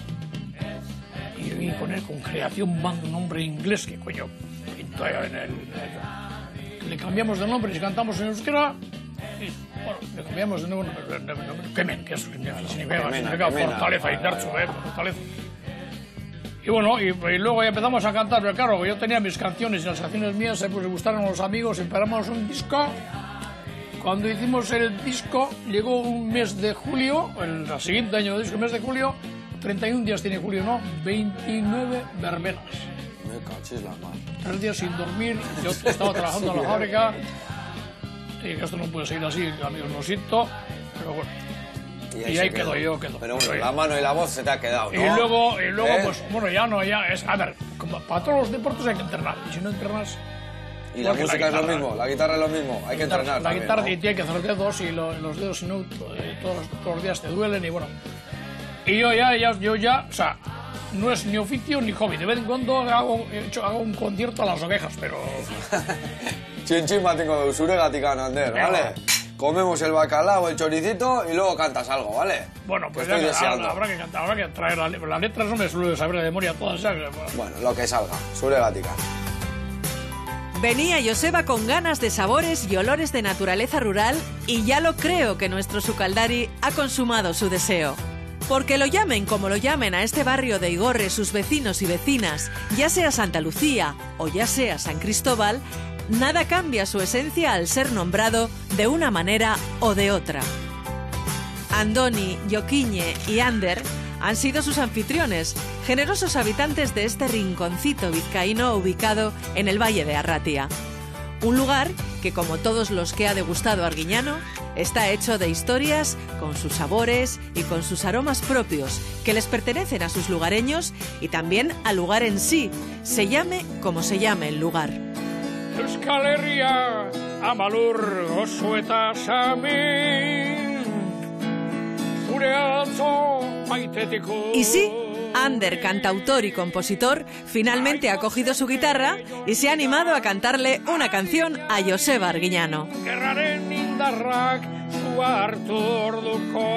Y yo vine con él, con Creación Band, un nombre inglés que coño, en el, en el, le cambiamos de nombre y cantamos en euskera y bueno, le cambiamos de nuevo nombre, Kemen, que es, significa, significa fortaleza, indarcho, eh, fortaleza. Y bueno, y, y luego ya empezamos a cantar, pero claro, yo tenía mis canciones y las canciones mías se pues, gustaron a los amigos, empezamos un disco. Cuando hicimos el disco, llegó un mes de julio, el siguiente año del disco, el mes de julio, treinta y un días tiene julio, ¿no? veintinueve verbenas. Me cachis la mar. Tres días sin dormir, yo estaba trabajando en la fábrica, y que esto no puede seguir así, amigos, lo siento, pero bueno. Y ahí, y ahí quedo, yo quedo. Pero bueno, la mano y la voz se te ha quedado, ¿no? Y luego, y luego ¿Eh? pues, bueno, ya no, ya es... A ver, como para todos los deportes hay que entrenar. Y si no entrenas... Y la música la guitarra, es lo mismo, la guitarra es lo mismo. Hay que entrenar La también, guitarra ¿no? y tiene que hacer dedos y lo, los dedos, si no, todos, todos los días te duelen y bueno... Y yo ya, ya, yo ya, o sea, no es ni oficio ni hobby. De vez en cuando hago, hecho, hago un concierto a las ovejas, pero... Chin chin batingo zure gatik Ander, ¿vale? comemos el bacalao, el choricito y luego cantas algo, ¿vale? Bueno, pues estoy ya, deseando. habrá que cantar, habrá que traer la, las letras, no me suelo saber de memoria todas esas. Bueno, lo que salga, suele gaticar. Venía Joseba con ganas de sabores y olores de naturaleza rural y ya lo creo que nuestro Sukaldari ha consumado su deseo. Porque lo llamen como lo llamen a este barrio de Igorre sus vecinos y vecinas, ya sea Santa Lucía o ya sea San Cristóbal, nada cambia su esencia al ser nombrado de una manera o de otra. Andoni, Joquiñe y Ander han sido sus anfitriones, generosos habitantes de este rinconcito vizcaíno ubicado en el Valle de Arratia. Un lugar que, como todos los que ha degustado Arguiñano, está hecho de historias con sus sabores y con sus aromas propios, que les pertenecen a sus lugareños y también al lugar en sí, se llame como se llame el lugar. Euskal Herria, amalur gozueta sami. Y sí, Ander, cantautor y compositor, finalmente ha cogido su guitarra y se ha animado a cantarle una canción a Joseba Arguiñano. Gerraren indarrak zu hartu orduko